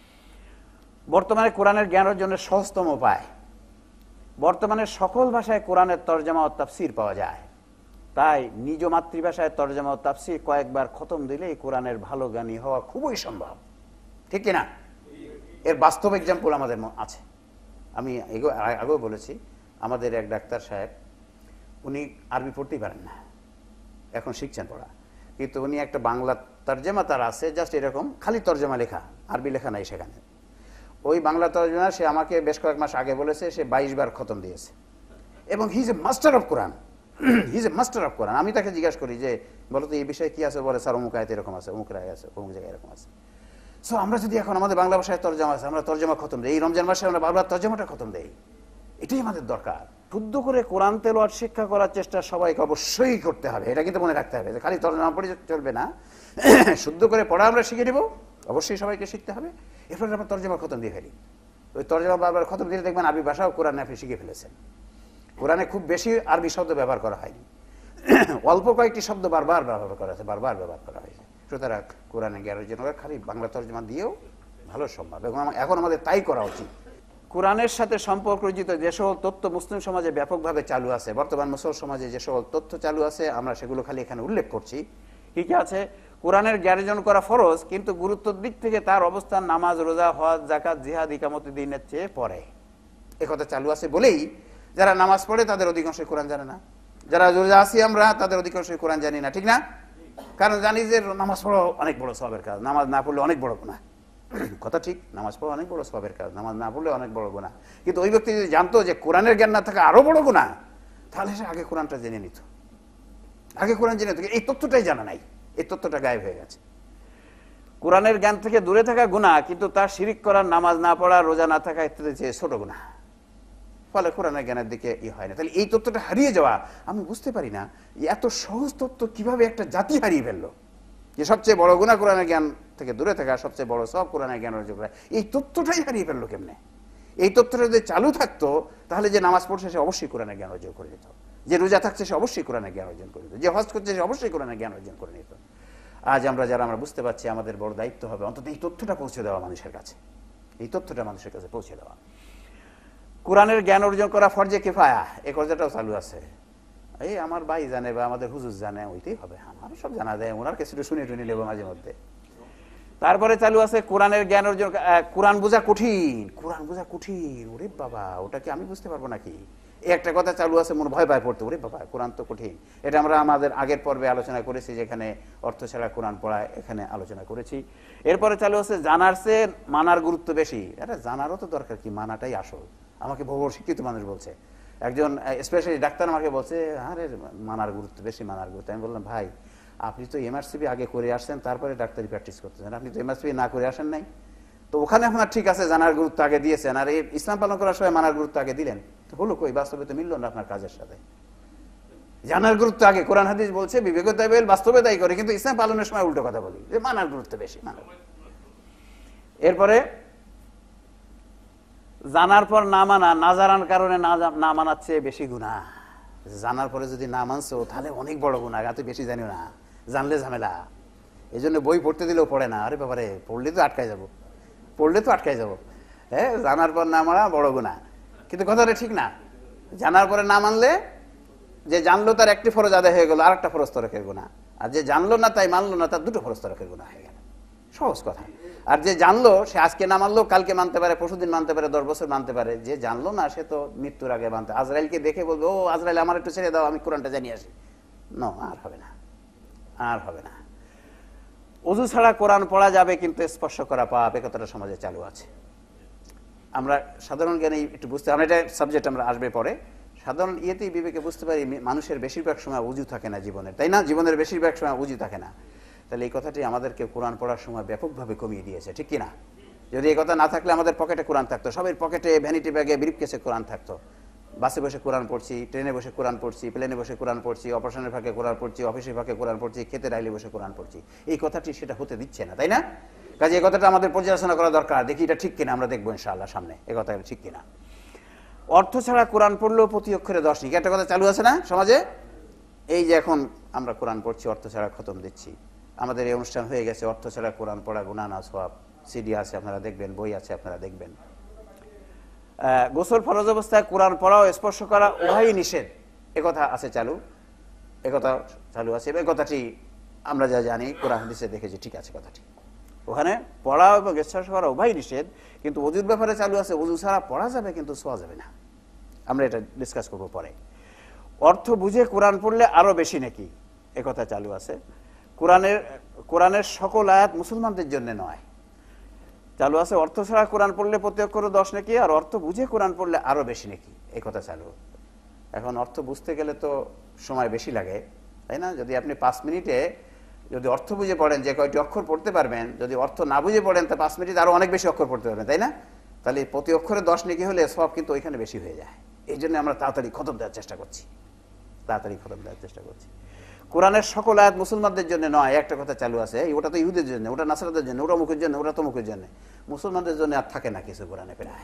বর্তমানে কোরআনের জ্ঞান অর্জনের সহজতম উপায়, বর্তমানে সকল ভাষায় কোরআনের তরজমা ও তাফসীর পাওয়া যায়। তাই নিজ মাতৃভাষায় তরজমা ও তাফসীর কয়েকবার খতম দিলেই কোরআনের ভালো জ্ঞানী হওয়া খুবই সম্ভব, ঠিক কিনা? এর বাস্তব এক্সাম্পল আমাদের আছে। আমি আগেও বলেছি, আমাদের এক ডাক্তার সাহেব, উনি আরবি পড়তেই পারেন না, এখন শিখছেন পড়া, কিন্তু উনি একটা বাংলা তরজমা তার আছে, জাস্ট এরকম খালি তরজমা লেখা, আরবি লেখা নাই সেখানে। ওই বাংলা তরজমা সে আমাকে বেশ কয়েক মাস আগে বলেছে সে বাইশ বার খতম দিয়েছে, এবং he is a master of Quran, he is a master of Quran. আমি তাকে জিজ্ঞাসা করি যে বলো তো এই বিষয়ে কি আছে, বলে স্যার অমুক আয়াতে এরকম আছে, অমুক রায় আছে, অমুক জায়গায় এরকম আছে। সো আমরা যদি এখন আমাদের বাংলা ভাষায় তরজমা আছে, আমরা তরজমা খতম দিই, এই রমজান মাসে আমরা বারবার তরজমাটা খতম দেই, এটাই আমাদের দরকার। শুদ্ধ করে কোরআন তেলাওয়াত শিক্ষা করার চেষ্টা সবাইকে অবশ্যই করতে হবে, এটা কিন্তু মনে রাখতে হবে, খালি তরজমা পড়ে চলবে না। শুদ্ধ করে পড়া আমরা শিখে নেব, অবশ্যই সবাইকে শিখতে হবে। এরপর আমরা তরজমা খতম দিয়ে ফেলি, ওই তরজমা বারবার খতম দিলে দেখবেন আরবি ভাষাও কোরআনে আপনি শিখে ফেলেছেন। কোরআনে খুব বেশি আরবি শব্দ ব্যবহার করা হয়নি, অল্প কয়েকটি শব্দ বারবার ব্যবহার করা হয়েছে, বারবার ব্যবহার করা হয়েছে। সুতরাং কোরআনে জ্ঞান অর্জন করা খালি বাংলা তরজমা দিয়েও ভালো সম্ভব, এবং এখন আমাদের তাই করা উচিত। কোরআনের সাথে সম্পর্কিত যে সকল তথ্য মুসলিম সমাজে ব্যাপকভাবে চালু আছে, বর্তমান মুসলিম সমাজে যে সকল তথ্য চালু আছে আমরা সেগুলো খালি এখানে উল্লেখ করছি। কি কি আছে? কোরআনের জ্ঞান অর্জন করা ফরজ, কিন্তু গুরুত্বের দিক থেকে তার অবস্থান নামাজ, রোজা, হজ, যাকাত, জিহাদ, ইকামত দ্বীনের চেয়ে পরে। একথা চালু আছে বলেই যারা নামাজ পড়ে তাদের অধিকাংশ কোরআন জানে না, যারা রোজা আছি আমরা তাদের অধিকাংশ কোরআন জানি না, ঠিক না? কারণ জানি যে নামাজ পড়া অনেক বড় সওয়াবের কাজ, নামাজ না পড়লে অনেক বড় গুনাহ। কথা ঠিক, নামাজ পড়া অনেক বড় সওয়াবের কাজ, নামাজ না পড়লে অনেক বড় গুনাহ। কিন্তু ওই ব্যক্তি যদি জানতো যে কোরআনের জ্ঞান না থাকা আরো বড় গুনাহ, তাহলে সে আগে কোরআনটা জেনে নিত, আগে কোরআন জেনে নিত। এই তথ্যটাই জানা নাই, এই তথ্যটা গায়েব হয়ে গেছে। কোরআনের জ্ঞান থেকে দূরে থাকা গুনাহ, কিন্তু তার শিরিক করার, নামাজ না পড়া, রোজা না থাকা ইত্যাদি চেয়ে ছোট গুনাহ, ফলে কোরআনের জ্ঞানের দিকে ই হয় না। তাহলে এই তথ্যটা হারিয়ে যাওয়া, আমি বুঝতে পারি না এত সহজ তথ্য কিভাবে একটা জাতি হারিয়ে ফেললো, যে সবচেয়ে বড় গুনাহ কোরআনের জ্ঞান থেকে দূরে থাকা, সবচেয়ে বড় সব কোরআনের জ্ঞান অর্জন করা, এই তথ্যটাই হারিয়ে ফেললো কেমনে? এই তথ্যটা যদি চালু থাকতো তাহলে যে নামাজ পড়ছে সে অবশ্যই কোরআনের জ্ঞান অর্জন করে নিত, যে রোজা থাকছে সে অবশ্যই কোরআনের জ্ঞান অর্জন করে নিত, যে হজ করছে সে অবশ্যই কোরআনের জ্ঞান অর্জন করে নিত। আজ আমরা যারা আমরা বুঝতে পারছি আমাদের বড় দায়িত্ব হবে অন্তত এই তথ্যটা পৌঁছে দেওয়া মানুষের কাছে, এই তথ্যটা মানুষের কাছে পৌঁছে দেওয়া। কোরআনের জ্ঞান অর্জন করা ফরজে কিফায়া, এই কথাটাও চালু আছে। এই আমার ভাই জানে বা আমাদের হুজুর জানে, ওইটাই হবে, আমারও সব জানা দেয়, ওনার কাছে একটু শুনে টুনে নেবো মাঝে মধ্যে। তারপরে চালু আছে কোরআনের জ্ঞান অর্জন, কোরআন বোঝা কঠিন, কোরআন বোঝা কঠিন, ওরে বাবা ওটা কি আমি বুঝতে পারবো নাকি, এই একটা কথা চালু আছে, মনে ভয় ভয় পড়তে, ওরে বাবা কোরআন তো কঠিন। এটা আমরা আমাদের আগের পর্বে আলোচনা করেছি, যেখানে অর্থ ছাড়া কোরআন পড়া, এখানে আলোচনা করেছি। এরপরে চালু আছে জানার চেয়ে মানার গুরুত্ব বেশি। এটা জানারও তো দরকার কি, মানাটাই আসল। আমাকে বহু শিক্ষিত মানুষ বলছে, একজন স্পেশালি ডাক্তার আমাকে বলছে, আরে মানার গুরুত্ব বেশি, মানার গুরুত্ব। আমি বললাম ভাই আপনি তো এমআরসিবি আগে করে আসছেন, তারপরে ডাক্তারি প্র্যাকটিস করতেছেন, আপনি তো এমআরসিবি না করে আসেন নাই, তো ওখানে আপনার ঠিক আছে জানার গুরুত্ব আগে দিয়েছেন, আর এই ইসলাম পালন করার সময় মানার গুরুত্ব আগে দিলেন, তো হলো কই, বাস্তবে তো মিলল না আপনার কাজের সাথে। জানার গুরুত্ব আগে, কোরআন হাদিস বলছে বিবেক তাই বল, বাস্তবে তাই করে, কিন্তু ইসলাম পালনের সময় উল্টো কথা বলি, যে মানার গুরুত্ব বেশি, মানার। এরপরে জানার পর না মানা, না জানার কারণে না মানার চেয়ে বেশি গুনাহ। জানার পরে যদি না মানছো তাহলে অনেক বড় গুনাহ, এত বেশি জানিও না, জানলে ঝামেলা। এই জন্য বই পড়তে দিলেও পড়ে না, আরে বাবারে পড়লে তো আটকায় যাবো, পড়লে তো আটকায় যাবো। হ্যাঁ, জানার পর না মানা বড় গুনাহ, কিন্তু কথাটা ঠিক না। জানার পরে না মানলে, যে জানলো তার একটি ফরজ আদায় হয়ে গেল, আর একটা ফরজ তরকের গুনাহ, আর যে জানলো না তাই মানলো না, তার দুটো ফরজ তরকের গুনাহ হয়ে গেল। সহজ কথা। আর যে জানলো সে আজকে না মানলো, কালকে মানতে পারে, পরশুদিন মানতে পারে, দশ বছর মানতে পারে। যে জানলো না সে তো মৃত্যুর আগে মানতে, আজরাইলকে দেখে বলবো, ও আজরাইল আমার একটু ছেড়ে দাও, আমি কোরআনটা জানিয়ে আসি, ন আর হবে না, আর হবে না। ওযু ছাড়া কোরআন পড়া যাবে, কিন্তু স্পর্শ করা পাপ, এ কথাটা সমাজে চালু আছে। আমরা সাধারণ জ্ঞানে একটু বুঝতে, আমরা এটা সাবজেক্ট আমরা আসবে পরে, সাধারণ ইয়েতেই বিবেকে বুঝতে পারি মানুষের বেশিরভাগ সময় উজু থাকে না জীবনের, তাই না? জীবনের বেশিরভাগ সময় উজু থাকে না। তাহলে এই কথাটি আমাদেরকে কোরআন পড়ার সময় ব্যাপকভাবে কমিয়ে দিয়েছে, ঠিক কিনা? যদি এই কথা না থাকলে আমাদের পকেটে কোরআন থাকতো, সবের পকেটে, ভ্যানিটি ব্যাগে, ব্রিফকেসে কোরআন থাকতো। বাসে বসে কোরআন পড়ছি, ট্রেনে বসে কোরআন পড়ছি, প্লেনে বসে কোরআন পড়ছি, অপারেশনের ফাঁকে কোরআন পড়ছি, অফিসের ফাঁকে কোরআন পড়ছি, খেতে রাইলে বসে কোরআন পড়ছি। এই কথাটি সেটা হতে দিচ্ছে না, তাই না? কাজে এই কথাটা আমাদের পর্যালোচনা করা দরকার, দেখি এটা ঠিক কিনা, আমরা দেখবো ইনশাআল্লাহ সামনে এই কথা ঠিক কিনা। অর্থ ছাড়া কোরআন পড়লেও প্রতি অক্ষরে দশ নেকি, একটা কথা চালু আছে না সমাজে? এই যে এখন আমরা কোরআন পড়ছি, অর্থ ছাড়া খতম দিচ্ছি, আমাদের এই অনুষ্ঠান হয়ে গেছে, অর্থ ছাড়া কোরআন পড়া গুনাহ না সওয়াব, সিডি আছে আপনারা দেখবেন, বই আছে আপনারা দেখবেন। গোসল ফরজ অবস্থায় কোরআন পড়া ও স্পর্শ করা উভয়ই নিষেধ, একথা আছে চালু, একথা চালু আছে। এই কথাটি আমরা যা জানি কোরআন হাদিসে দেখেছি, ঠিক আছে কথাটি। ওখানে পড়া এবং স্পর্শ করা উভয়ই নিষেধ, কিন্তু ওযুর ব্যাপারে চালু আছে, ওযু ছাড়া পড়া যাবে কিন্তু ছোঁয়া যাবে না। আমরা এটা ডিসকাস করবো পরে। অর্থ বুঝে কোরআন পড়লে আরো বেশি নাকি, একথা চালু আছে। কোরআনের কোরআনের সকল আয়াত মুসলমানদের জন্য নয়, চালু আছে। অর্থ ছাড়া কোরআন পড়লে প্রতি অক্ষরে দশ নাকি, আর অর্থ বুঝে কোরআন পড়লে আরো বেশি নাকি, এই কথা চালু। এখন অর্থ বুঝতে গেলে তো সময় বেশি লাগে, তাই না? যদি আপনি পাঁচ মিনিটে যদি অর্থ বুঝে পড়েন, যে কয়টি অক্ষর পড়তে পারবেন, যদি অর্থ না বুঝে পড়েন তা পাঁচ মিনিটে আরো অনেক বেশি অক্ষর পড়তে পারবেন, তাই না? তাহলে প্রতি অক্ষরে দশ নাকি হলে সব কিন্তু ওইখানে বেশি হয়ে যায়। এই জন্য আমরা তাড়াতাড়ি খতম দেওয়ার চেষ্টা করছি, তাড়াতাড়ি খতম দেওয়ার চেষ্টা করছি। কোরআনের সকল আয়াত মুসলমানদের জন্য নয়, একটা কথা চালু আছে, ওটা তো ইহুদের জন্য, ওটা নাসারাদের জন্য, ওটা মুখের জন্য, ওটা তমুকের জন্য, মুসলমানদের জন্য আর থাকে না কিছু কোরআনে প্রায়।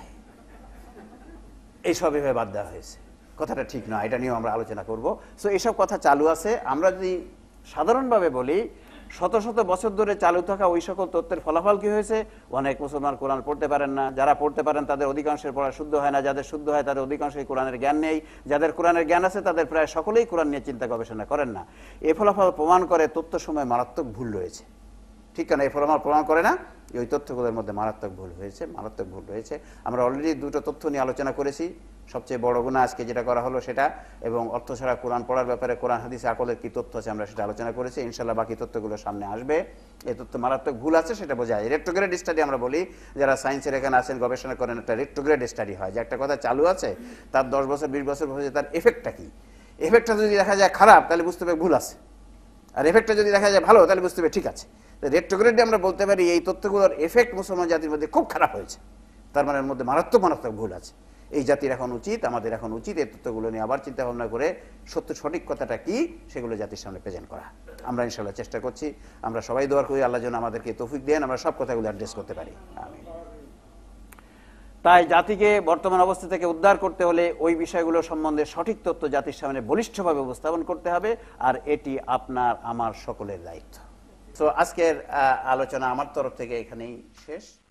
এইসব এভাবে বাদ দেওয়া হয়েছে, কথাটা ঠিক নয়, এটা নিয়েও আমরা আলোচনা করব। সো এইসব কথা চালু আছে। আমরা যদি সাধারণভাবে বলি, শত শত বছর ধরে চালু থাকা ওই সকল তত্ত্বের ফলাফল কি হয়েছে? অনেক মুসলমান কোরআন পড়তে পারেন না, যারা পড়তে পারেন তাদের অধিকাংশের পড়া শুদ্ধ হয় না, যাদের শুদ্ধ হয় তাদের অধিকাংশই কোরআনের জ্ঞান নেই, যাদের কোরআনের জ্ঞান আছে তাদের প্রায় সকলেই কোরআন নিয়ে চিন্তা গবেষণা করেন না। এই ফলাফল প্রমাণ করে তথ্যসময় মারাত্মক ভুল রয়েছে, ঠিক না? এই ফলাফল প্রমাণ করে না ওই তথ্যগুলোর মধ্যে মারাত্মক ভুল হয়েছে, মারাত্মক ভুল রয়েছে। আমরা অলরেডি দুটো তথ্য নিয়ে আলোচনা করেছি, সবচেয়ে বড় গুনাহ আজকে যেটা করা হলো সেটা, এবং অর্থ ছাড়া কোরআন পড়ার ব্যাপারে কোরআন হাদিসে আকলের কি তথ্য আছে আমরা সেটা আলোচনা করেছি। ইনশাআল্লাহ বাকি তথ্যগুলো সামনে আসবে। এই তথ্য মারাত্মক ভুল আছে সেটা বোঝায়। রেট্রোগ্রেড স্টাডি আমরা বলি, যারা সায়েন্সের এখানে আছেন গবেষণা করেন, একটা রেট্রোগ্রেড স্টাডি হয়, যে একটা কথা চালু আছে তার দশ বছর বিশ বছর হয়েছে, তার এফেক্টটা কি, এফেক্টটা যদি দেখা যায় খারাপ তাহলে বুঝতে হবে ভুল আছে, আর এফেক্টটা যদি দেখা যায় ভালো তাহলে বুঝতে হবে ঠিক আছে। রেট্রোগ্রেডে আমরা বলতে পারি এই তথ্যগুলোর এফেক্ট মুসলমান জাতির মধ্যে খুব খারাপ হয়েছে, তার মানে এর মধ্যে মারাত্মক মারাত্মক ভুল আছে। এই জাতির এখন উচিত, আমাদের এখন উচিত এই তথ্যগুলো নিয়ে আবার চিন্তা ভাবনা করে সত্য সঠিক কথাটা কি সেগুলো জাতির সামনে প্রেজেন্ট করা। আমরা ইনশাআল্লাহ চেষ্টা করছি। আমরা সবাই দোয়া করি আল্লাহ যেন আমাদেরকে তৌফিক দেন, আমরা সব কথাগুলো অ্যাড্রেস করতে পারি। আমিন। তাই জাতিকে বর্তমান অবস্থা থেকে উদ্ধার করতে হলে ওই বিষয়গুলো সম্বন্ধে সঠিক তথ্য জাতির সামনে বলিষ্ঠভাবে উপস্থাপন করতে হবে, আর এটি আপনার আমার সকলের দায়িত্ব। তো আজকের আলোচনা আমার তরফ থেকে এখানেই শেষ।